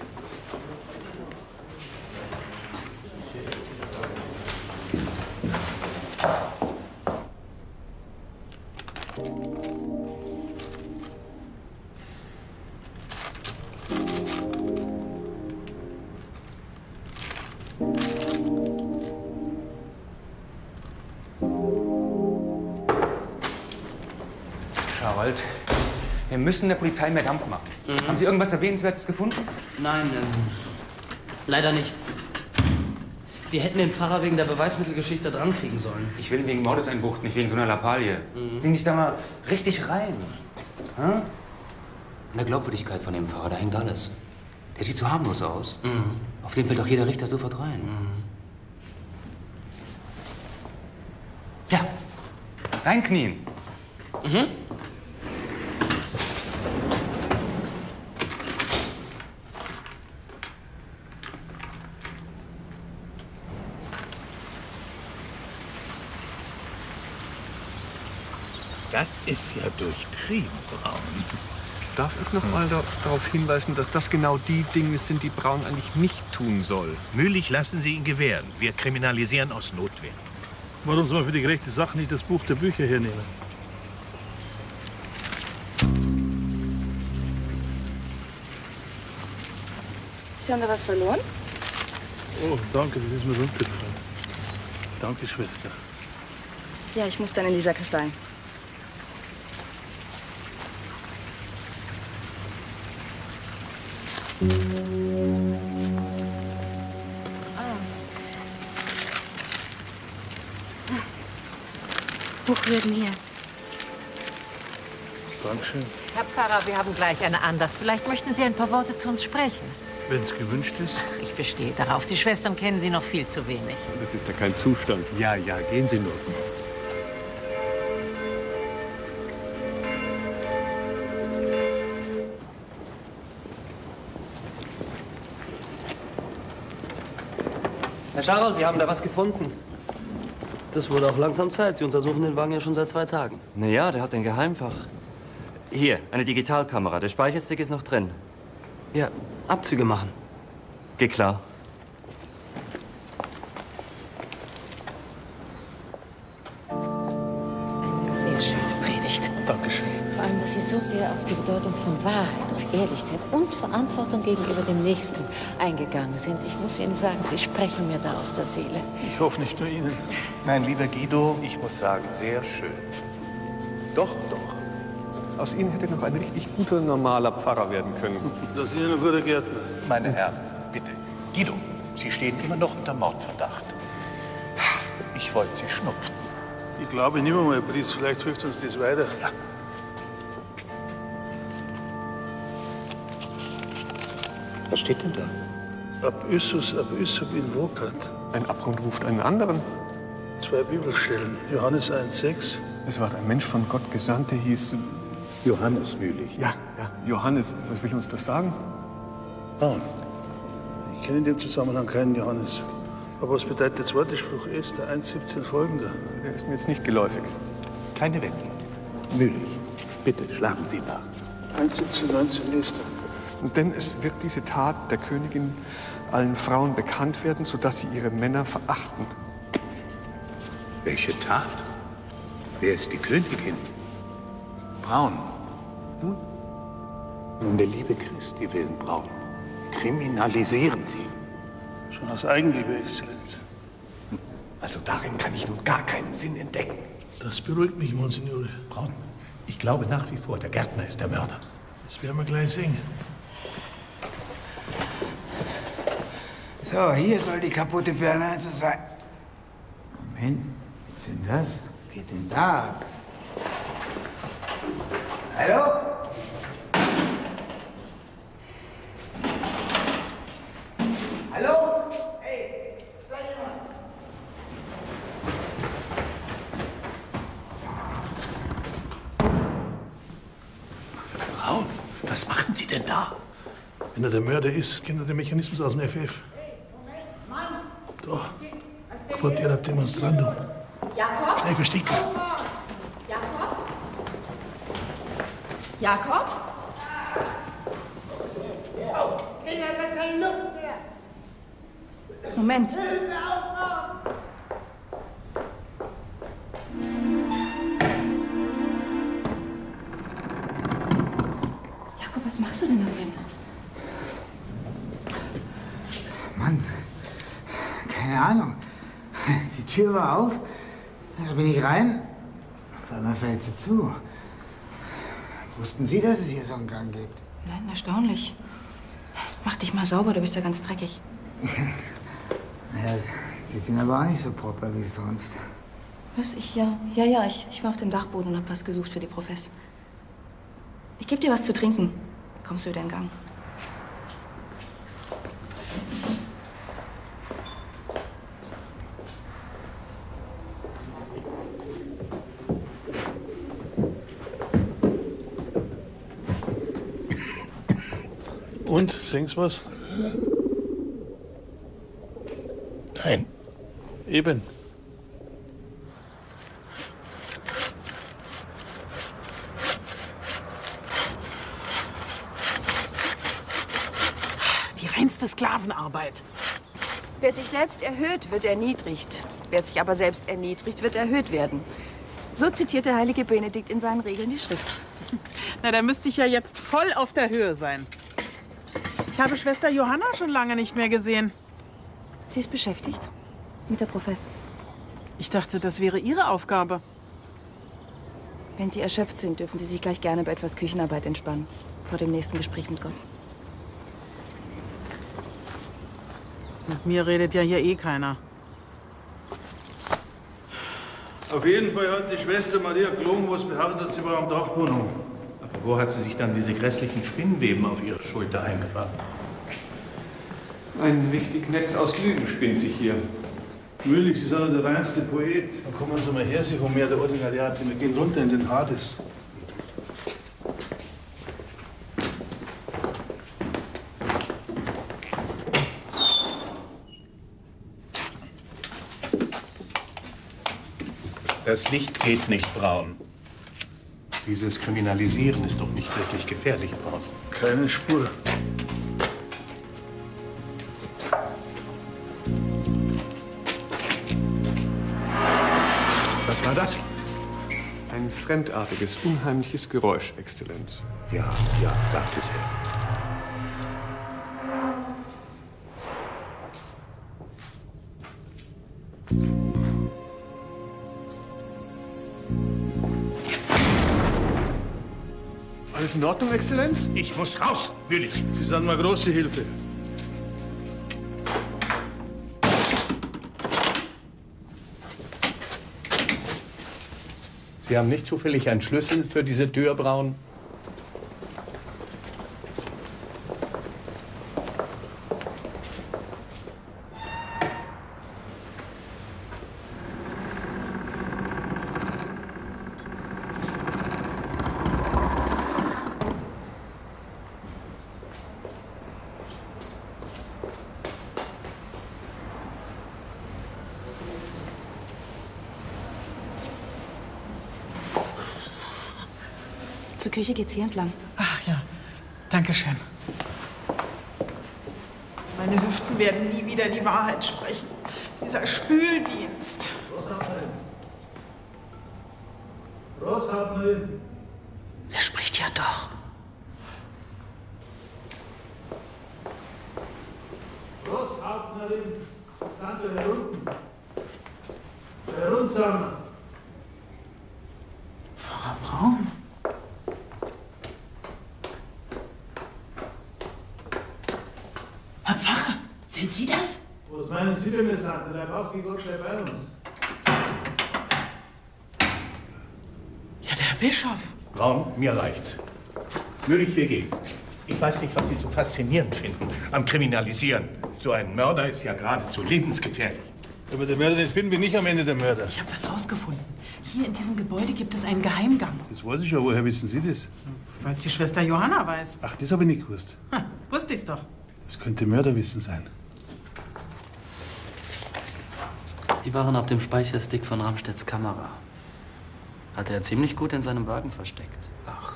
Scharold, wir müssen der Polizei mehr Dampf machen. Haben Sie irgendwas Erwähnenswertes gefunden? Nein, leider nichts. Wir hätten den Pfarrer wegen der Beweismittelgeschichte drankriegen sollen. Ich will ihn wegen Mordeseinbucht, nicht wegen so einer Lappalie. Legen Sie da mal richtig rein. Hm? An der Glaubwürdigkeit von dem Pfarrer, da hängt alles. Der sieht so harmlos aus. Auf den fällt doch jeder Richter sofort rein. Ja, reinknien. Das ist ja durchtrieben, Braun. Darf ich noch mal darauf hinweisen, dass das genau die Dinge sind, die Braun eigentlich nicht tun soll? Mühlich lassen Sie ihn gewähren. Wir kriminalisieren aus Notwehr. Warum soll man für die gerechte Sache nicht das Buch der Bücher hernehmen? Sie haben da was verloren? Oh, danke, das ist mir runtergefallen. Danke, Schwester. Ja, ich muss dann in die Sakristei. Hochwürden hier. Dankeschön. Herr Pfarrer, wir haben gleich eine Andacht. Vielleicht möchten Sie ein paar Worte zu uns sprechen. Wenn es gewünscht ist. Ach, ich bestehe darauf. Die Schwestern kennen Sie noch viel zu wenig. Das ist ja kein Zustand. Ja, gehen Sie nur. Herr Scharold, wir haben da was gefunden. Das wurde auch langsam Zeit. Sie untersuchen den Wagen ja schon seit 2 Tagen. Naja, der hat ein Geheimfach. Hier, eine Digitalkamera. Der Speicherstick ist noch drin. Ja, Abzüge machen. Geht klar. Eine sehr schöne Predigt. Dankeschön. Vor allem, dass Sie so sehr auf die Bedeutung von Wahrheit und Ehrlichkeit und Verantwortung gegenüber dem Nächsten eingegangen sind. Ich muss Ihnen sagen, Sie sprechen mir da aus der Seele. Ich hoffe nicht nur Ihnen. Nein, lieber Guido, ich muss sagen, sehr schön. Doch. Aus Ihnen hätte noch ein richtig guter, normaler Pfarrer werden können. Das ist Ihnen ein guter Gärtner. Meine Herren, bitte. Guido, Sie stehen immer noch unter Mordverdacht. Ich wollte Sie schnupfen. Ich glaube nicht mehr, mein Priester. Vielleicht hilft uns das weiter. Ja. Was steht denn da? Ab Yssus, ab Yssup in Vocat. Ein Abgrund ruft einen anderen. 2 Bibelstellen. Johannes 1,6. Es war ein Mensch von Gott gesandt, der hieß... Johannes Mühlich. Ja, Johannes. Was will uns das sagen? Braun. Ich kenne in dem Zusammenhang keinen Johannes. Aber was bedeutet der zweite Spruch? Esther 1,17 folgender? Der ist mir jetzt nicht geläufig. Keine Wetten. Mühlich. Bitte, schlagen Sie nach. 1,17, 19 Esther. Denn es wird diese Tat der Königin allen Frauen bekannt werden, sodass sie ihre Männer verachten. Welche Tat? Wer ist die Königin? Braun. Um der Liebe Christi willen, Braun. Kriminalisieren Sie. Schon aus Eigenliebe, Exzellenz. Also darin kann ich nun gar keinen Sinn entdecken. Das beruhigt mich, Monsignore. Braun, ich glaube nach wie vor, der Gärtner ist der Mörder. Das werden wir gleich sehen. So, hier soll die kaputte Birne also sein. Moment, was ist denn das? Was geht denn da ab? Hallo? Hallo? Hey, da jemand? Braun, was machen Sie denn da? Wenn er der Mörder ist, kennt er den Mechanismus aus dem FF. Doch. Quod demonstrandum. Jakob? Schnell verstecken. Jakob? Jakob? Ich habe keine Luft mehr. Moment. Jakob, was machst du denn da drin? Mann, keine Ahnung. Die Tür war auf, da bin ich rein, auf einmal fällt sie zu. Wussten Sie, dass es hier so einen Gang gibt? Nein, erstaunlich. Mach dich mal sauber, du bist ja ganz dreckig. Naja, Sie sind aber auch nicht so proper wie sonst. Was? Ich war auf dem Dachboden und hab was gesucht für die Profess. Ich geb dir was zu trinken. Kommst du wieder in Gang. Und, sing's was? Nein. Eben. Die reinste Sklavenarbeit. Wer sich selbst erhöht, wird erniedrigt. Wer sich aber selbst erniedrigt, wird erhöht werden. So zitiert der heilige Benedikt in seinen Regeln die Schrift. Na, da müsste ich ja jetzt voll auf der Höhe sein. Ich habe Schwester Johanna schon lange nicht mehr gesehen. Sie ist beschäftigt mit der Profess. Ich dachte, das wäre Ihre Aufgabe. Wenn Sie erschöpft sind, dürfen Sie sich gleich gerne bei etwas Küchenarbeit entspannen. Vor dem nächsten Gespräch mit Gott. Mit mir redet ja hier eh keiner. Auf jeden Fall hat die Schwester Maria gelogen, was behauptet hat, sie war am Dachboden. Aber wo hat sie sich dann diese grässlichen Spinnweben auf ihre Schulter eingefangen? Ein richtig Netz aus Lügen spinnt sich hier. Mühlig, Sie sind ja der reinste Poet. Dann kommen Sie mal her, Sie haben mehr der Ordinariate. Wir gehen runter in den Hades. Das Licht geht nicht, Braun. Dieses Kriminalisieren ist doch nicht wirklich gefährlich, Braun. Keine Spur. Was war das? Ein fremdartiges, unheimliches Geräusch, Exzellenz. Ja, danke sehr. Alles in Ordnung, Exzellenz? Ich muss raus, Mühlig. Sie sind mal große Hilfe. Sie haben nicht zufällig einen Schlüssel für diese Tür, Braun? Zur Küche geht's hier entlang. Ach ja, danke schön. Meine Hüften werden nie wieder die Wahrheit sprechen. Dieser Spüldienst. Großhauptmann. Er spricht ja doch. Großhauptmann, stand da herunten. Herunter. Pfarrer Braun. Herr Pfarrer, sind Sie das? Was meinen Sie denn, Miss Tante? Der Leibhaftige Gott sei bei uns. Ja, der Herr Bischof. Braun, mir reicht's. Mühlig, wir gehen. Ich weiß nicht, was Sie so faszinierend finden am Kriminalisieren. So ein Mörder ist ja geradezu lebensgefährlich. Aber der Mörder, den finden wir nicht am Ende der Mörder. Ich habe was rausgefunden. Hier in diesem Gebäude gibt es einen Geheimgang. Das weiß ich ja. Woher wissen Sie das? Weil es die Schwester Johanna weiß. Ach, das habe ich nicht gewusst. Wusste ich's doch. Das könnte Mörderwissen sein. Die waren auf dem Speicherstick von Ramstedts Kamera. Hatte er ziemlich gut in seinem Wagen versteckt. Ach.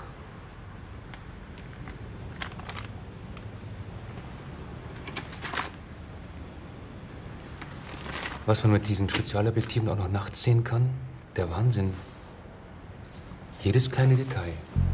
Was man mit diesen Spezialobjektiven auch noch nachts sehen kann, der Wahnsinn. Jedes kleine Detail.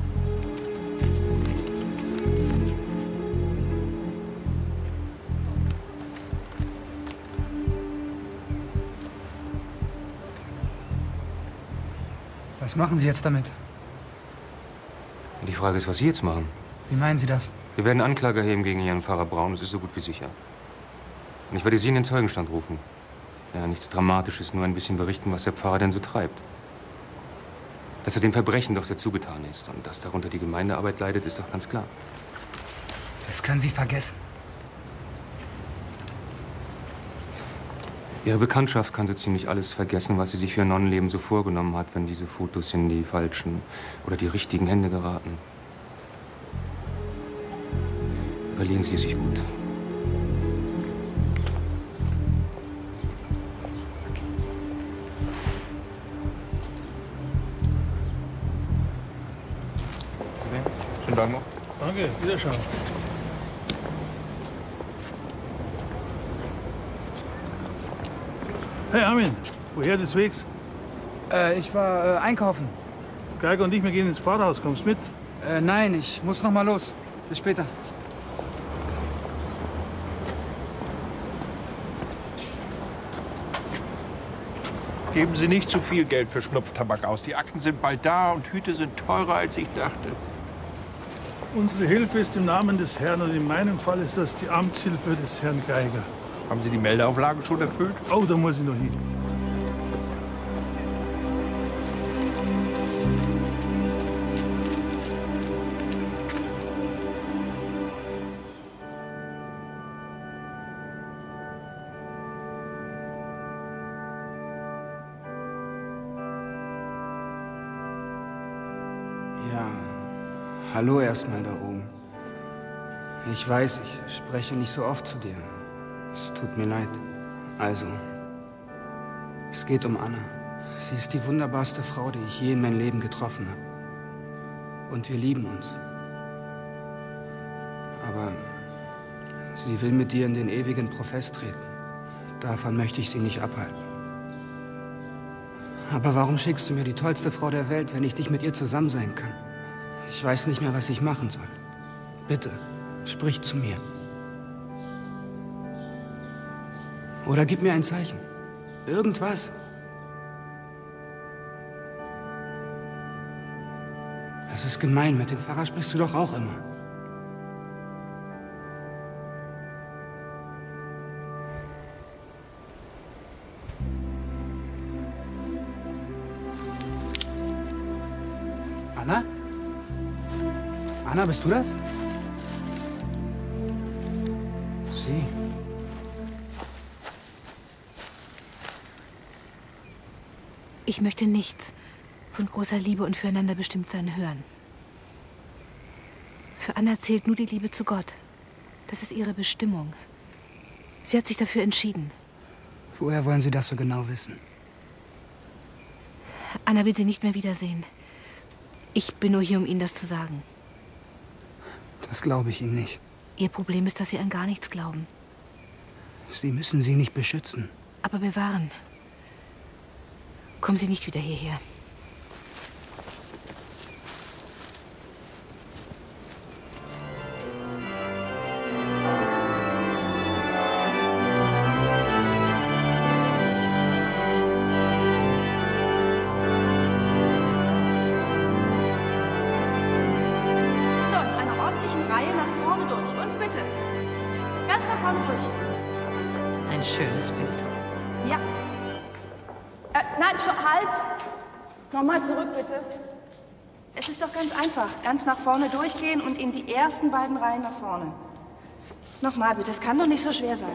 Was machen Sie jetzt damit? Die Frage ist, was Sie jetzt machen. Wie meinen Sie das? Wir werden Anklage erheben gegen Ihren Pfarrer Braun, das ist so gut wie sicher. Und ich werde Sie in den Zeugenstand rufen. Ja, nichts Dramatisches, nur ein bisschen berichten, was der Pfarrer denn so treibt. Dass er dem Verbrechen doch sehr zugetan ist und dass darunter die Gemeindearbeit leidet, ist doch ganz klar. Das können Sie vergessen. Ihre Bekanntschaft kann so ziemlich alles vergessen, was sie sich für ihr Nonnenleben so vorgenommen hat, wenn diese Fotos in die falschen oder die richtigen Hände geraten. Überlegen Sie es sich gut. Schönen Dank noch. Danke, Wiederschauen. Hey Armin, woher des Wegs? Ich war einkaufen. Geiger und ich, wir gehen ins Pfarrhaus. Kommst mit? Nein, ich muss noch mal los. Bis später. Geben Sie nicht zu viel Geld für Schnupftabak aus. Die Akten sind bald da und Hüte sind teurer, als ich dachte. Unsere Hilfe ist im Namen des Herrn und in meinem Fall ist das die Amtshilfe des Herrn Geiger. Haben Sie die Meldeauflagen schon erfüllt? Oh, da muss ich noch hin. Ja, hallo erstmal da oben. Ich weiß, ich spreche nicht so oft zu dir. Es tut mir leid. Also, es geht um Anna. Sie ist die wunderbarste Frau, die ich je in meinem Leben getroffen habe. Und wir lieben uns. Aber sie will mit dir in den ewigen Profess treten. Davon möchte ich sie nicht abhalten. Aber warum schickst du mir die tollste Frau der Welt, wenn ich nicht mit ihr zusammen sein kann? Ich weiß nicht mehr, was ich machen soll. Bitte, sprich zu mir. Oder gib mir ein Zeichen. Irgendwas. Das ist gemein. Mit dem Pfarrer sprichst du doch auch immer. Anna? Anna, bist du das? Sie. Ich möchte nichts von großer Liebe und füreinander bestimmt sein hören. Für Anna zählt nur die Liebe zu Gott. Das ist ihre Bestimmung. Sie hat sich dafür entschieden. Woher wollen Sie das so genau wissen? Anna will sie nicht mehr wiedersehen. Ich bin nur hier, um Ihnen das zu sagen. Das glaube ich Ihnen nicht. Ihr Problem ist, dass Sie an gar nichts glauben. Sie müssen sie nicht beschützen. Aber bewahren. Kommen Sie nicht wieder hierher. So, in einer ordentlichen Reihe nach vorne durch. Und bitte. Ganz nach vorne durch. Ein schönes Bild. Ja. Nein, halt! Nochmal zurück, bitte. Es ist doch ganz einfach. Ganz nach vorne durchgehen und in die ersten beiden Reihen nach vorne. Nochmal, bitte. Es kann doch nicht so schwer sein.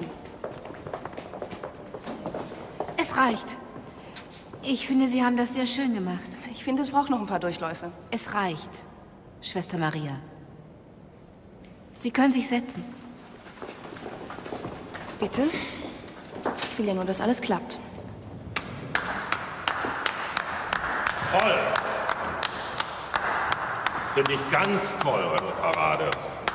Es reicht. Ich finde, Sie haben das sehr schön gemacht. Ich finde, es braucht noch ein paar Durchläufe. Es reicht, Schwester Maria. Sie können sich setzen. Bitte? Ich will ja nur, dass alles klappt. Toll! Finde ich ganz toll, eure Parade.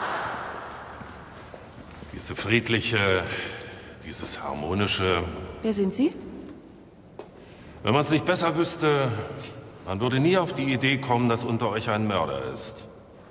Diese friedliche, dieses harmonische. Wer sind Sie? Wenn man es nicht besser wüsste, man würde nie auf die Idee kommen, dass unter euch ein Mörder ist.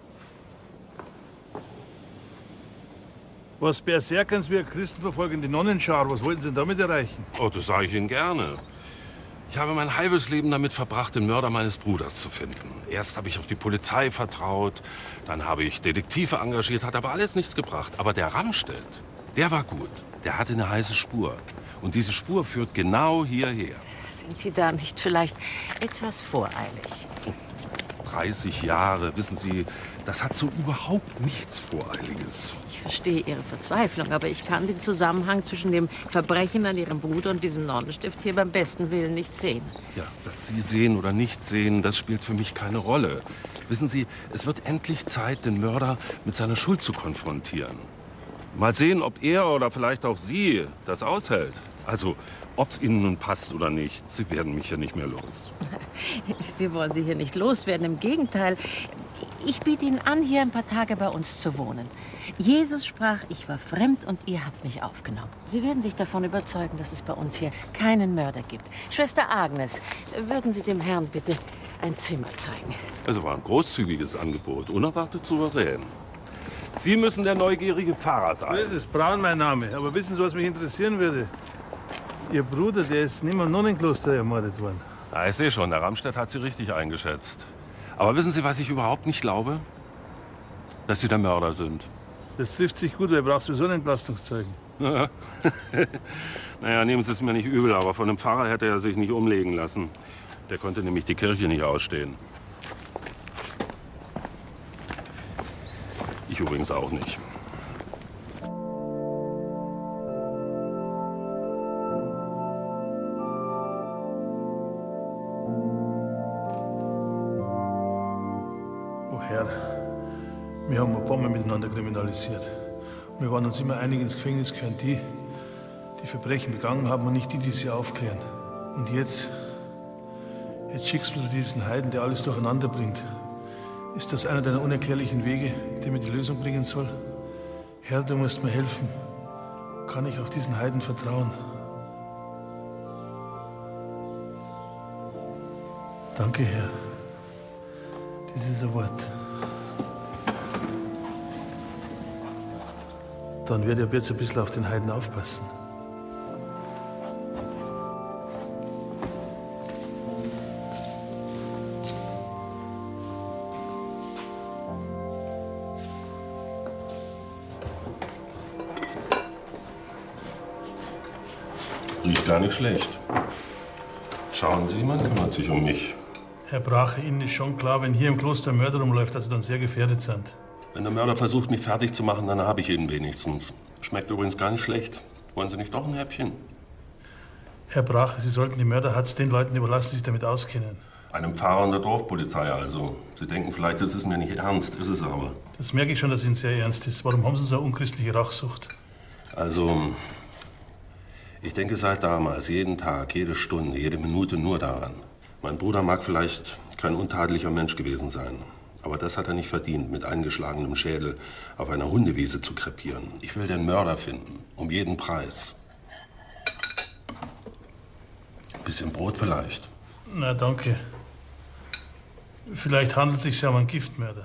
Was Berserkerns wie christenverfolgende Nonnenschar, was wollten Sie denn damit erreichen? Oh, das sage ich Ihnen gerne. Ich habe mein halbes Leben damit verbracht, den Mörder meines Bruders zu finden. Erst habe ich auf die Polizei vertraut, dann habe ich Detektive engagiert, hat aber alles nichts gebracht. Aber der Ramstedt, der war gut. Der hatte eine heiße Spur. Und diese Spur führt genau hierher. Sind Sie da nicht vielleicht etwas voreilig? 30 Jahre, wissen Sie, das hat so überhaupt nichts Voreiliges. Ich verstehe Ihre Verzweiflung, aber ich kann den Zusammenhang zwischen dem Verbrechen an Ihrem Bruder und diesem Nonnenstift hier beim besten Willen nicht sehen. Ja, was Sie sehen oder nicht sehen, das spielt für mich keine Rolle. Wissen Sie, es wird endlich Zeit, den Mörder mit seiner Schuld zu konfrontieren. Mal sehen, ob er oder vielleicht auch Sie das aushält. Also, ob es Ihnen nun passt oder nicht. Sie werden mich ja nicht mehr los. Wir wollen Sie hier nicht loswerden. Im Gegenteil, Ich biete Ihnen an, hier ein paar Tage bei uns zu wohnen. Jesus sprach, ich war fremd und ihr habt mich aufgenommen. Sie werden sich davon überzeugen, dass es bei uns hier keinen Mörder gibt. Schwester Agnes, würden Sie dem Herrn bitte ein Zimmer zeigen? Also war ein großzügiges Angebot, unerwartet souverän. Sie müssen der neugierige Pfarrer sein. Das ist Braun, mein Name. Aber wissen Sie, was mich interessieren würde? Ihr Bruder, der ist nicht mehr im Nonnenkloster ermordet worden. Ja, ich sehe schon, der Ramstedt hat Sie richtig eingeschätzt. Aber wissen Sie, was ich überhaupt nicht glaube? Dass Sie der Mörder sind. Das trifft sich gut, weil brauchst du so einen Entlastungszeugen. Naja, nehmen Sie es mir nicht übel, aber von dem Pfarrer hätte er sich nicht umlegen lassen. Der konnte nämlich die Kirche nicht ausstehen. Ich übrigens auch nicht. Oh Herr, wir haben ein paar Mal miteinander kriminalisiert. Und wir waren uns immer einig, ins Gefängnis gehören die, die Verbrechen begangen haben und nicht die, die sie aufklären. Und jetzt schickst du diesen Heiden, der alles durcheinander bringt. Ist das einer deiner unerklärlichen Wege, der mir die Lösung bringen soll? Herr, du musst mir helfen. Kann ich auf diesen Heiden vertrauen? Danke, Herr. Das ist ein Wort. Dann werde ich ab jetzt ein bisschen auf den Heiden aufpassen. Riecht gar nicht schlecht. Schauen Sie, man kümmert sich um mich. Herr Brache, Ihnen ist schon klar, wenn hier im Kloster ein Mörder rumläuft, dass Sie dann sehr gefährdet sind. Wenn der Mörder versucht, mich fertig zu machen, dann habe ich ihn wenigstens. Schmeckt übrigens gar nicht schlecht. Wollen Sie nicht doch ein Häppchen? Herr Brache, Sie sollten die Mörderhatz den Leuten überlassen, die sich damit auskennen. Einem Pfarrer und der Dorfpolizei also. Sie denken vielleicht, das ist mir nicht ernst, ist es aber. Das merke ich schon, dass Ihnen sehr ernst ist. Warum haben Sie so eine unchristliche Rachsucht? Also, ich denke seit damals, jeden Tag, jede Stunde, jede Minute nur daran. Mein Bruder mag vielleicht kein untadeliger Mensch gewesen sein. Aber das hat er nicht verdient, mit eingeschlagenem Schädel auf einer Hundewiese zu krepieren. Ich will den Mörder finden, um jeden Preis. Bisschen Brot vielleicht. Na, danke. Vielleicht handelt es sich ja um einen Giftmörder.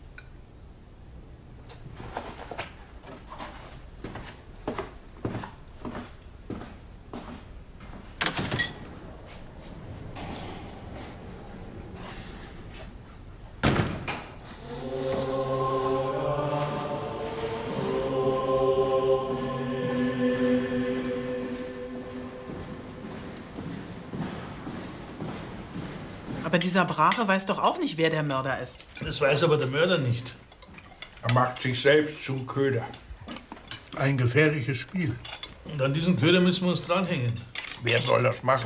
Aber dieser Brache weiß doch auch nicht, wer der Mörder ist. Das weiß aber der Mörder nicht. Er macht sich selbst zum Köder. Ein gefährliches Spiel. Und an diesen Köder müssen wir uns dranhängen. Wer soll das machen?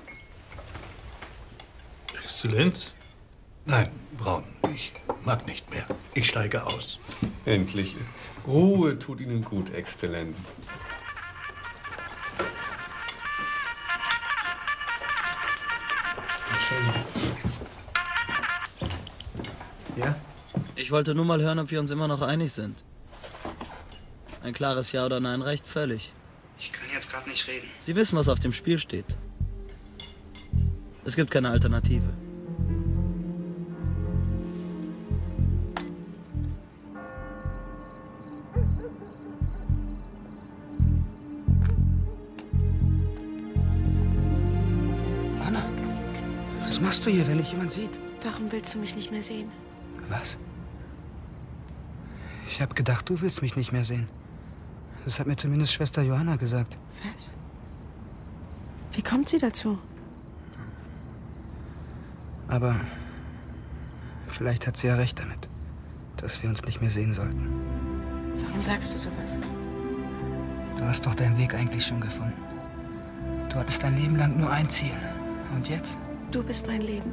Exzellenz? Nein, Braun, ich mag nicht mehr. Ich steige aus. Endlich. Ruhe tut Ihnen gut, Exzellenz. Ja? Ich wollte nur mal hören, ob wir uns immer noch einig sind. Ein klares Ja oder Nein reicht völlig. Ich kann jetzt gerade nicht reden. Sie wissen, was auf dem Spiel steht. Es gibt keine Alternative. Anna, was machst du hier, wenn dich jemand sieht? Warum willst du mich nicht mehr sehen? Was? Ich habe gedacht, du willst mich nicht mehr sehen. Das hat mir zumindest Schwester Johanna gesagt. Was? Wie kommt sie dazu? Aber vielleicht hat sie ja recht damit, dass wir uns nicht mehr sehen sollten. Warum sagst du sowas? Du hast doch deinen Weg eigentlich schon gefunden. Du hattest dein Leben lang nur ein Ziel. Und jetzt? Du bist mein Leben.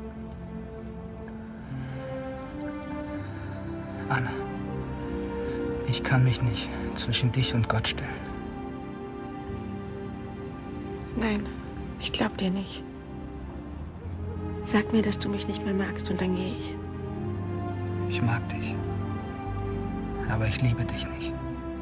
Anna, ich kann mich nicht zwischen dich und Gott stellen. Nein, ich glaub dir nicht. Sag mir, dass du mich nicht mehr magst und dann gehe ich. Ich mag dich. Aber ich liebe dich nicht.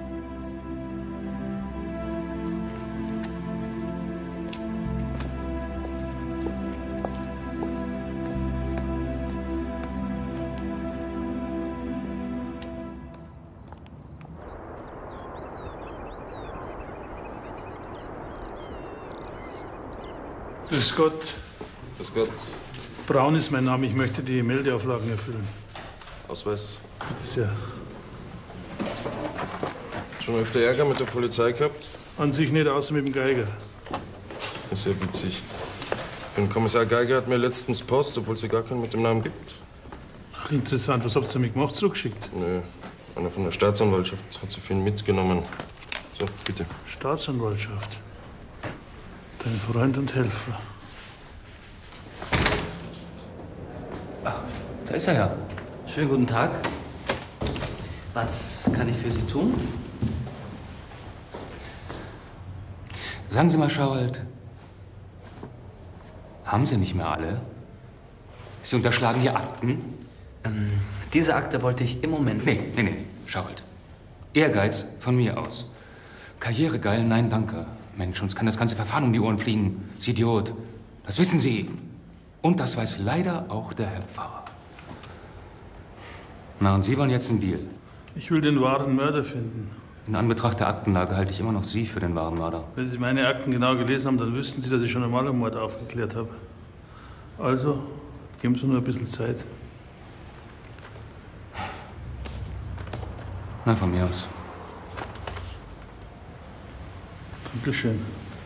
Grüß Gott. Grüß Gott. Braun ist mein Name. Ich möchte die Meldeauflagen erfüllen. Ausweis. Bitte sehr. Schon öfter Ärger mit der Polizei gehabt? An sich nicht, außer mit dem Geiger. Das ist ja witzig. Denn Kommissar Geiger hat mir letztens Post, obwohl es ja gar keinen mit dem Namen gibt. Ach, interessant. Was habt ihr damit gemacht? Zurückgeschickt? Nö. Einer von der Staatsanwaltschaft hat so viel mitgenommen. So, bitte. Staatsanwaltschaft? Dein Freund und Helfer. Ach, da ist er ja. Schönen guten Tag. Was kann ich für Sie tun? Sagen Sie mal, Schauert, haben Sie nicht mehr alle? Sie unterschlagen die Akten? Diese Akte wollte ich im Moment... Nee, Schauert. Ehrgeiz von mir aus. Karrieregeil, nein, danke. Mensch, uns kann das ganze Verfahren um die Ohren fliegen. Sie Idiot. Das wissen Sie. Und das weiß leider auch der Herr Pfarrer. Na, und Sie wollen jetzt einen Deal? Ich will den wahren Mörder finden. In Anbetracht der Aktenlage halte ich immer noch Sie für den wahren Mörder. Wenn Sie meine Akten genau gelesen haben, dann wüssten Sie, dass ich schon einmal einen Mord aufgeklärt habe. Also, geben Sie nur ein bisschen Zeit. Na, von mir aus. Dankeschön.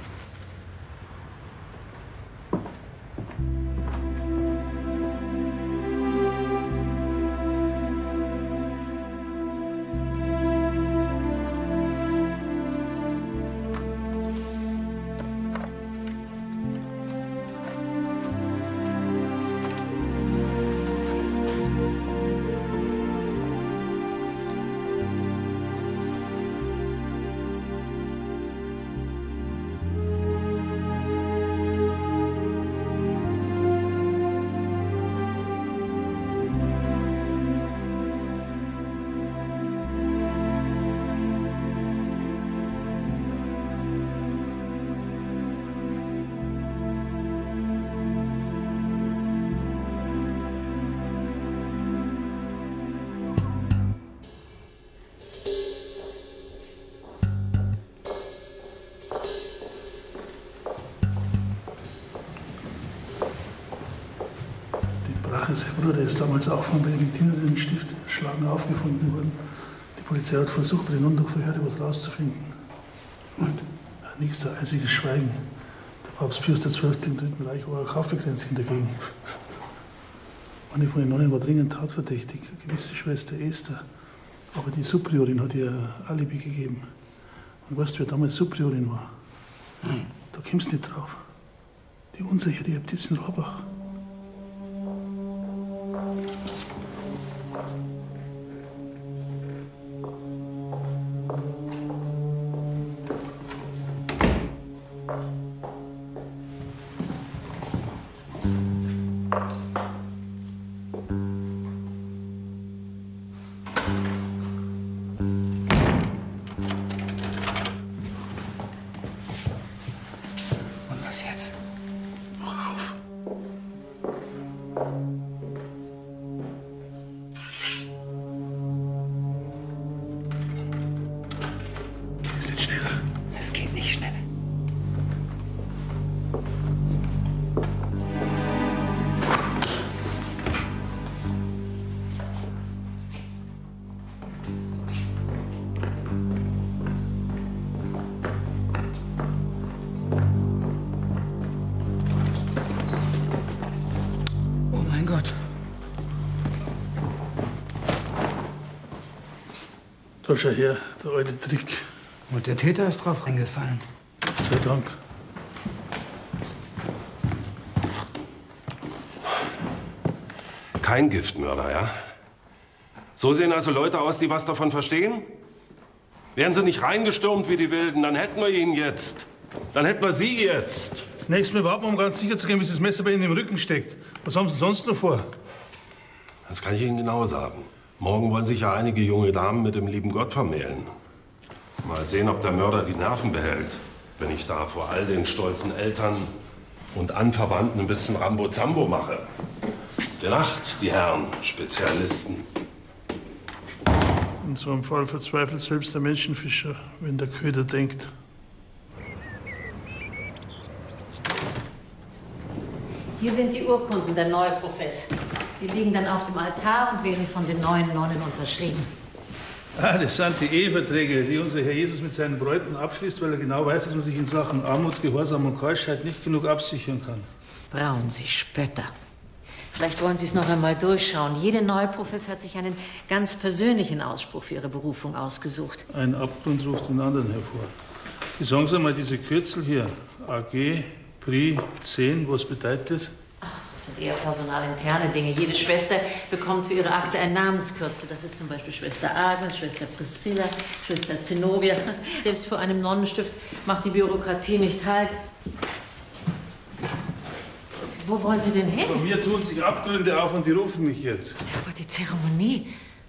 Sein Bruder ist damals auch von Benediktinern in Stift erschlagen aufgefunden worden. Die Polizei hat versucht, bei den Undurchverhören was rauszufinden. Und? Ja, nichts, ein einziges Schweigen. Der Papst Pius XII. Im Dritten Reich war ein Kaufbegrenzung dagegen. Eine von den Nonnen war dringend tatverdächtig, eine gewisse Schwester Esther. Aber die Subpriorin hat ihr ein Alibi gegeben. Und weißt du, wer damals Subpriorin war? Da kommst du nicht drauf. Die Unsicher, die Äbtissin Rohrbach. Da schau her, der alte Trick. Und der Täter ist drauf reingefallen. Gott sei Dank. Kein Giftmörder, ja? So sehen also Leute aus, die was davon verstehen? Wären sie nicht reingestürmt wie die Wilden, dann hätten wir ihn jetzt. Dann hätten wir sie jetzt. Das nächste Mal überhaupt mal, um ganz sicher zu gehen, bis das Messer bei Ihnen im Rücken steckt. Was haben Sie sonst noch vor? Das kann ich Ihnen genau sagen. Morgen wollen sich ja einige junge Damen mit dem lieben Gott vermählen. Mal sehen, ob der Mörder die Nerven behält, wenn ich da vor all den stolzen Eltern und Anverwandten ein bisschen Rambo-Zambo mache. Gute Nacht, die Herren Spezialisten. In so einem Fall verzweifelt selbst der Menschenfischer, wenn der Köder denkt. Hier sind die Urkunden der neuen Profess. Sie liegen dann auf dem Altar und werden von den neuen Nonnen unterschrieben. Ah, das sind die Eheverträge, die unser Herr Jesus mit seinen Bräuten abschließt, weil er genau weiß, dass man sich in Sachen Armut, Gehorsam und Keuschheit nicht genug absichern kann. Brauen Sie Spötter. Vielleicht wollen Sie es noch einmal durchschauen. Jede neue Profess hat sich einen ganz persönlichen Ausspruch für ihre Berufung ausgesucht. Ein Abgrund ruft den anderen hervor. Sie sagen Sie mal, diese Kürzel hier, AG, Pri, 10, was bedeutet das? Das sind eher personalinterne Dinge. Jede Schwester bekommt für ihre Akte ein Namenskürzel. Das ist zum Beispiel Schwester Agnes, Schwester Priscilla, Schwester Zenobia. Selbst vor einem Nonnenstift macht die Bürokratie nicht Halt. Wo wollen Sie denn hin? Bei mir tun sich Abgründe auf und die rufen mich jetzt. Aber die Zeremonie.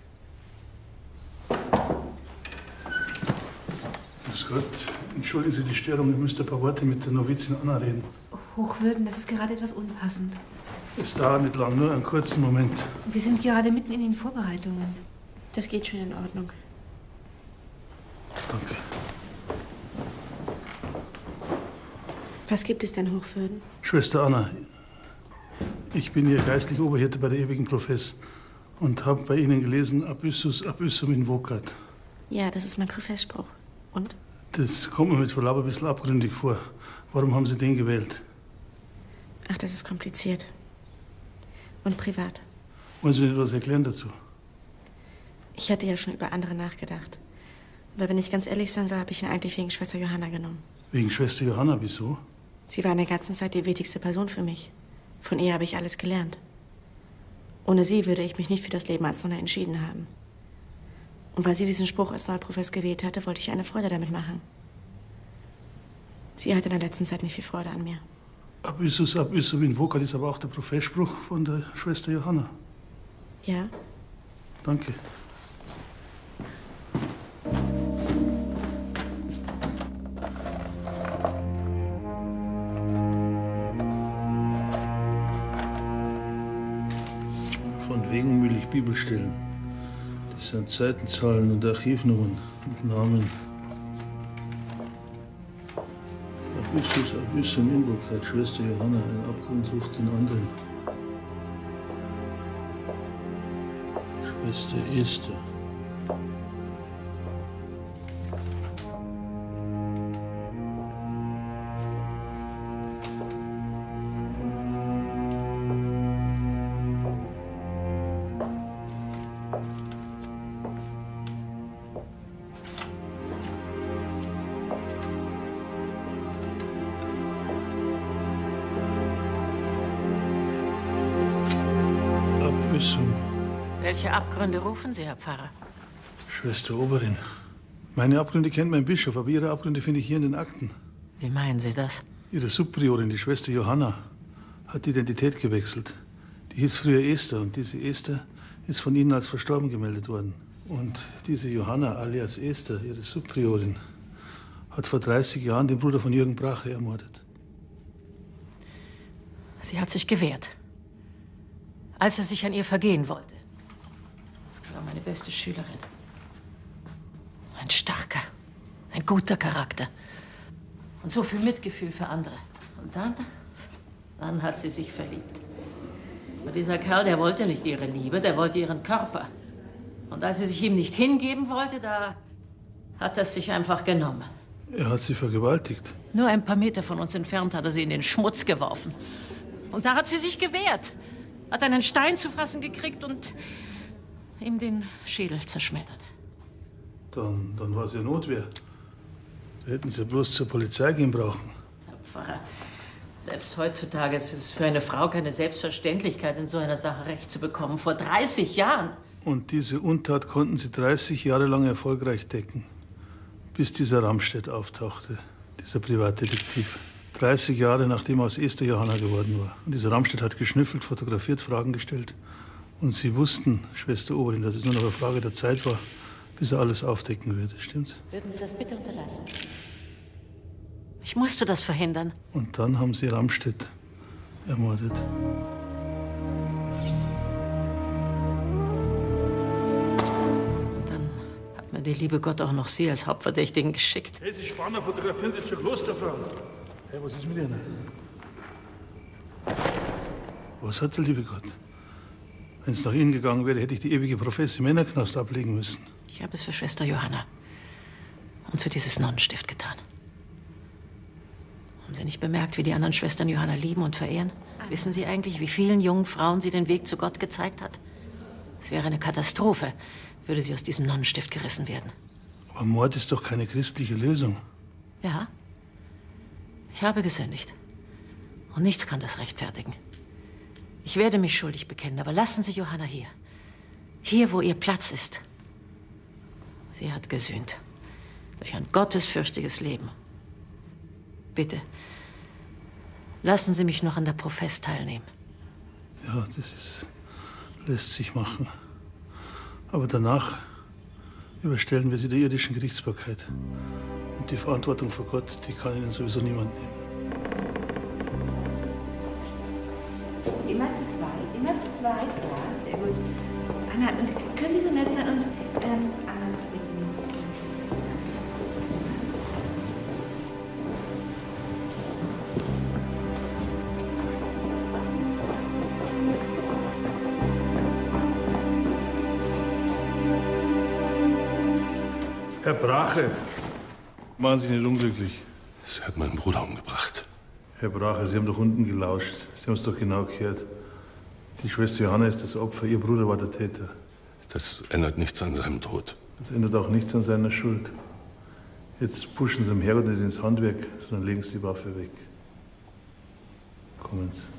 Grüß Gott. Entschuldigen Sie die Störung. Ich müsste ein paar Worte mit der Novizin Anna reden. Hochwürden, das ist gerade etwas unpassend. Es dauert nicht lang, nur einen kurzen Moment. Wir sind gerade mitten in den Vorbereitungen. Das geht schon in Ordnung. Danke. Was gibt es denn, Hochwürden? Schwester Anna, ich bin Ihr geistlicher Oberhirte bei der ewigen Profess und habe bei Ihnen gelesen, Abyssus abyssum invocat. Ja, das ist mein Professspruch. Und? Das kommt mir mit Verlaub ein bisschen abgründig vor. Warum haben Sie den gewählt? Ach, das ist kompliziert. Und privat. Wollen Sie mir etwas erklären dazu? Ich hatte ja schon über andere nachgedacht. Aber wenn ich ganz ehrlich sein soll, habe ich ihn eigentlich wegen Schwester Johanna genommen. Wegen Schwester Johanna, wieso? Sie war in der ganzen Zeit die wichtigste Person für mich. Von ihr habe ich alles gelernt. Ohne sie würde ich mich nicht für das Leben als Nonne entschieden haben. Und weil sie diesen Spruch als Neuprofess gewählt hatte, wollte ich ihr eine Freude damit machen. Sie hatte in der letzten Zeit nicht viel Freude an mir. Abyssus abyssum invocat ist aber auch der Professspruch von der Schwester Johanna. Ja? Danke. Von wegen will ich Bibelstellen. Das sind Seitenzahlen und Archivnummern und Namen. Abyssus abyssum invocat, Schwester Johanna, ein Abgrund ruft den anderen. Schwester Esther. Welche Abgründe rufen Sie, Herr Pfarrer? Schwester Oberin, meine Abgründe kennt mein Bischof, aber Ihre Abgründe finde ich hier in den Akten. Wie meinen Sie das? Ihre Subpriorin, die Schwester Johanna, hat die Identität gewechselt. Die hieß früher Esther und diese Esther ist von Ihnen als verstorben gemeldet worden. Und diese Johanna alias Esther, ihre Subpriorin, hat vor 30 Jahren den Bruder von Jürgen Brache ermordet. Sie hat sich gewehrt, als er sich an ihr vergehen wollte. Sie war meine beste Schülerin. Ein starker, ein guter Charakter. Und so viel Mitgefühl für andere. Und dann hat sie sich verliebt. Aber dieser Kerl, der wollte nicht ihre Liebe, der wollte ihren Körper. Und als sie sich ihm nicht hingeben wollte, da hat er es sich einfach genommen. Er hat sie vergewaltigt. Nur ein paar Meter von uns entfernt hat er sie in den Schmutz geworfen. Und da hat sie sich gewehrt. Hat einen Stein zu fassen gekriegt und ihm den Schädel zerschmettert. Dann war es ja Notwehr. Da hätten Sie bloß zur Polizei gehen brauchen. Herr Pfarrer, selbst heutzutage ist es für eine Frau keine Selbstverständlichkeit, in so einer Sache Recht zu bekommen. Vor 30 Jahren. Und diese Untat konnten Sie 30 Jahre lang erfolgreich decken. Bis dieser Ramstedt auftauchte, dieser Privatdetektiv. 30 Jahre nachdem er aus Esther Johanna geworden war. Und dieser Ramstedt hat geschnüffelt, fotografiert, Fragen gestellt Und Sie wussten, Schwester Oberin, dass es nur noch eine Frage der Zeit war, bis er alles aufdecken würde, stimmt's? Würden Sie das bitte unterlassen? Ich musste das verhindern. Und dann haben Sie Ramstedt ermordet. Dann hat mir der liebe Gott auch noch Sie als Hauptverdächtigen geschickt. Hey, Sie Spanner, fotografieren Sie zur Klosterfrau. Hey, was ist mit Ihnen? Was hat der liebe Gott? Wenn es nach Ihnen gegangen wäre, hätte ich die ewige Profess im Männerknast ablegen müssen. Ich habe es für Schwester Johanna und für dieses Nonnenstift getan. Haben Sie nicht bemerkt, wie die anderen Schwestern Johanna lieben und verehren? Wissen Sie eigentlich, wie vielen jungen Frauen sie den Weg zu Gott gezeigt hat? Es wäre eine Katastrophe, würde sie aus diesem Nonnenstift gerissen werden. Aber Mord ist doch keine christliche Lösung. Ja, ich habe gesündigt. Und nichts kann das rechtfertigen. Ich werde mich schuldig bekennen, aber lassen Sie Johanna hier. Hier, wo ihr Platz ist. Sie hat gesühnt. Durch ein gottesfürchtiges Leben. Bitte, lassen Sie mich noch an der Profess teilnehmen. Ja, lässt sich machen. Aber danach überstellen wir Sie der irdischen Gerichtsbarkeit. Und die Verantwortung vor Gott, die kann Ihnen sowieso niemand nehmen. Immer zu zweit, immer zu zweit. Ja, sehr gut. Anna, und können Sie so nett sein und Anna mitnehmen? Herr Brache, machen Sie nicht unglücklich. Sie hat meinen Bruder umgebracht. Herr Brache, Sie haben doch unten gelauscht. Sie haben es doch genau gehört. Die Schwester Johanna ist das Opfer, Ihr Bruder war der Täter. Das ändert nichts an seinem Tod. Das ändert auch nichts an seiner Schuld. Jetzt pfuschen Sie dem Herrgott nicht ins Handwerk, sondern legen Sie die Waffe weg. Kommen Sie.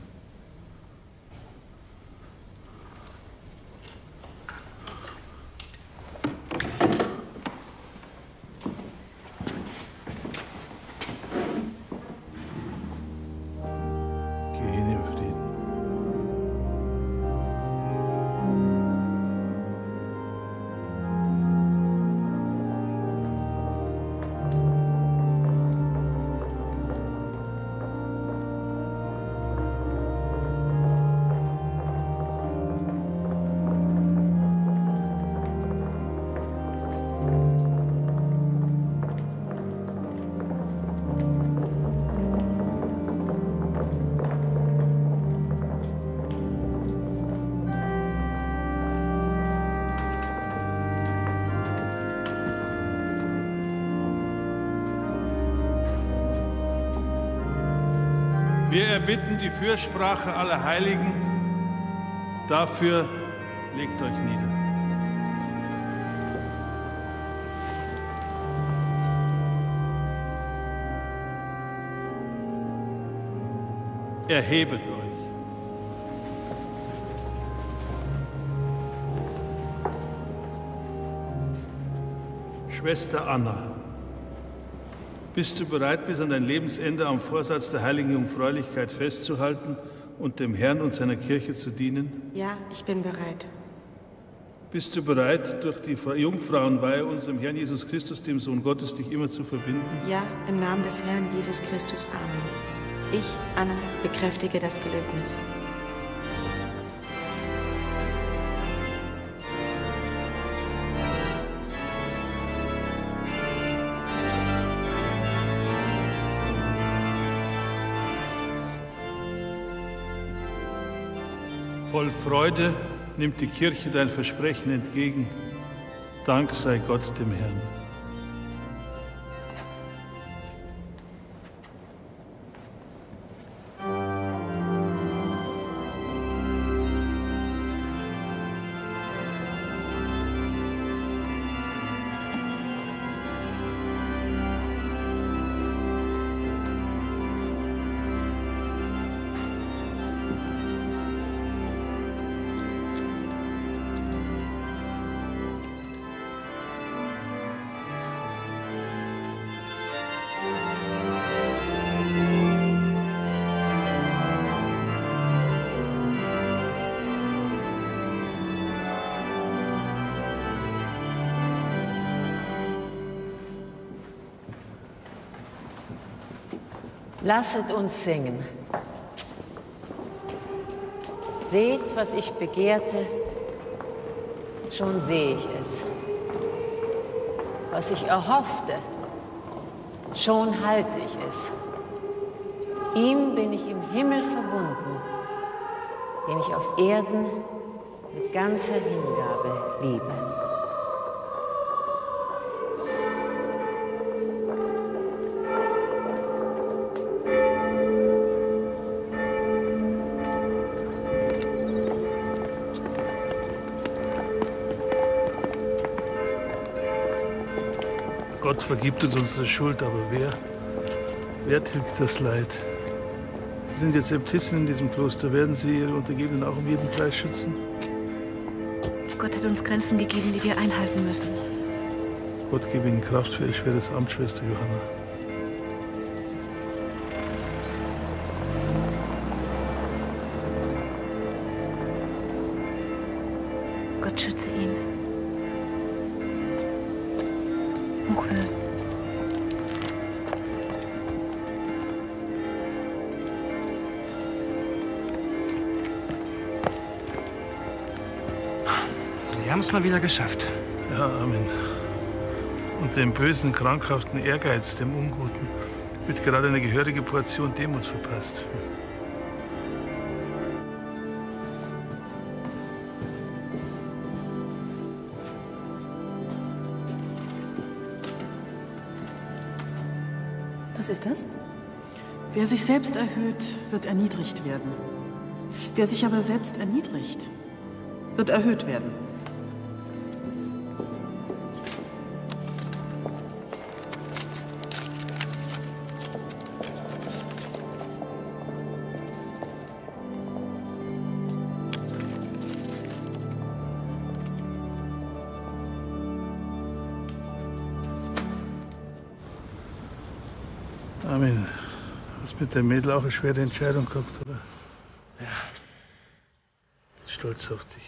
Wir erbitten die Fürsprache aller Heiligen. Dafür legt euch nieder. Erhebet euch. Schwester Anna, bist du bereit, bis an dein Lebensende am Vorsatz der heiligen Jungfräulichkeit festzuhalten und dem Herrn und seiner Kirche zu dienen? Ja, ich bin bereit. Bist du bereit, durch die Jungfrauenweihe unserem Herrn Jesus Christus, dem Sohn Gottes, dich immer zu verbinden? Ja, im Namen des Herrn Jesus Christus. Amen. Ich, Anna, bekräftige das Gelöbnis. Voll Freude nimmt die Kirche dein Versprechen entgegen. Dank sei Gott dem Herrn. Lasset uns singen. Seht, was ich begehrte, schon sehe ich es. Was ich erhoffte, schon halte ich es. Ihm bin ich im Himmel verbunden, den ich auf Erden mit ganzer Hingabe liebe. Gott vergibt uns unsere Schuld, aber wer tilgt das Leid? Sie sind jetzt Äbtissin in diesem Kloster. Werden Sie Ihre Untergebenen auch um jeden Preis schützen? Gott hat uns Grenzen gegeben, die wir einhalten müssen. Gott gebe Ihnen Kraft für Ihr schweres Amt, Schwester Johanna. Gott schütze ihn. Hochwürden. Sie haben es mal wieder geschafft. Ja, Amen. Und dem bösen, krankhaften Ehrgeiz, dem Unguten, wird gerade eine gehörige Portion Demut verpasst. Was ist das? Wer sich selbst erhöht, wird erniedrigt werden. Wer sich aber selbst erniedrigt, wird erhöht werden. Armin, hast mit dem Mädel auch eine schwere Entscheidung gehabt, oder? Ja. Stolz auf dich.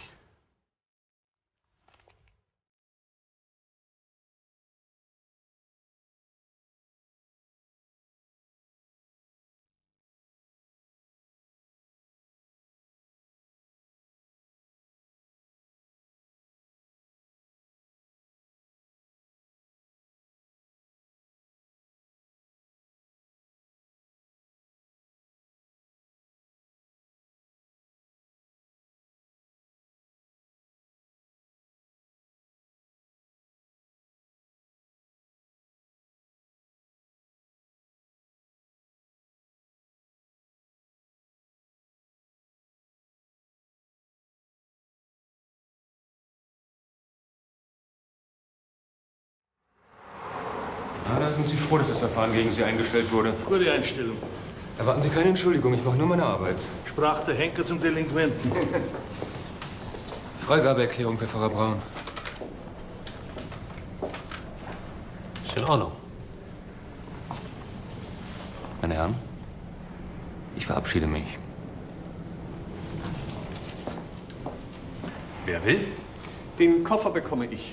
Na, da sind Sie froh, dass das Verfahren gegen Sie eingestellt wurde. Gute Einstellung. Erwarten Sie keine Entschuldigung, ich mache nur meine Arbeit. Sprach der Henker zum Delinquenten. Freigabeerklärung für Pfarrer Braun. Ist in Ordnung. Meine Herren, ich verabschiede mich. Wer will? Den Koffer bekomme ich.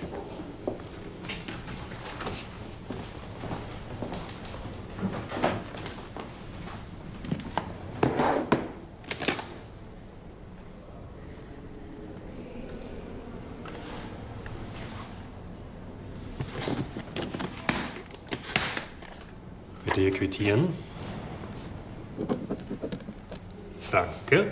Bitte hier quittieren. Danke.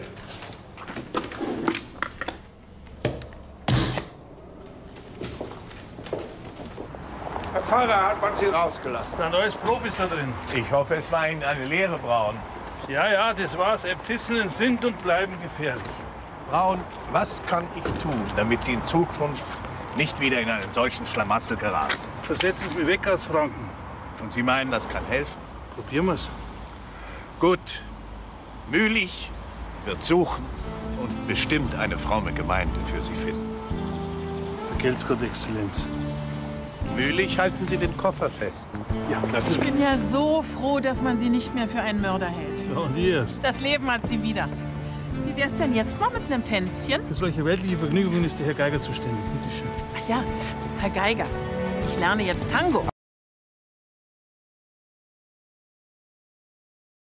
Herr Pfarrer, hat man Sie rausgelassen? Sind alles Profis da drin? Ich hoffe, es war Ihnen eine Lehre, Braun. Ja, das war's. Äbtissinnen sind und bleiben gefährlich. Braun, was kann ich tun, damit Sie in Zukunft nicht wieder in einen solchen Schlamassel geraten? Versetzen Sie mich weg aus Franken. Und Sie meinen, das kann helfen? Probieren wir's. Gut. Mühlich wird suchen und bestimmt eine fromme Gemeinde für Sie finden. Vergelt's Gott, Exzellenz. Mühlich halten Sie den Koffer fest. Ja, bleib Ich bin ja so froh, dass man sie nicht mehr für einen Mörder hält. Ja, und ihr erst. Das Leben hat sie wieder. Wie wär's denn jetzt mal mit einem Tänzchen? Für solche weltliche Vergnügungen ist der Herr Geiger zuständig. Bitte schön. Ach ja, Herr Geiger, ich lerne jetzt Tango.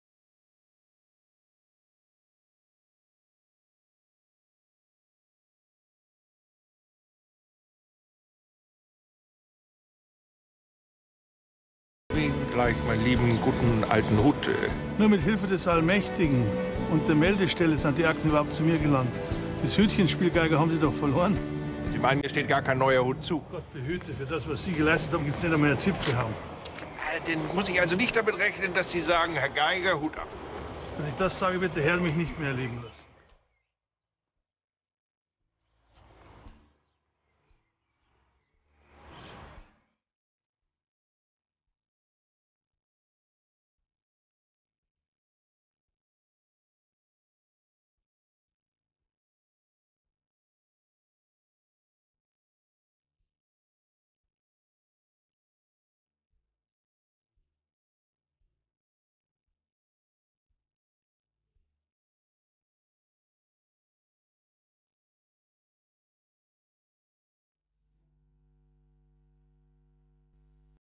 gleich meinen lieben, guten alten Hut. Nur mit Hilfe des Allmächtigen und der Meldestelle sind die Akten überhaupt zu mir gelangt. Das Hütchenspiel, Geiger, haben Sie doch verloren. Sie meinen, mir steht gar kein neuer Hut zu? Gott behüte, für das, was Sie geleistet haben, gibt es nicht einmal eine Zipfelhaut. Dann muss ich also nicht damit rechnen, dass Sie sagen, Herr Geiger, Hut ab. Wenn ich das sage, wird der Herr mich nicht mehr erleben lassen.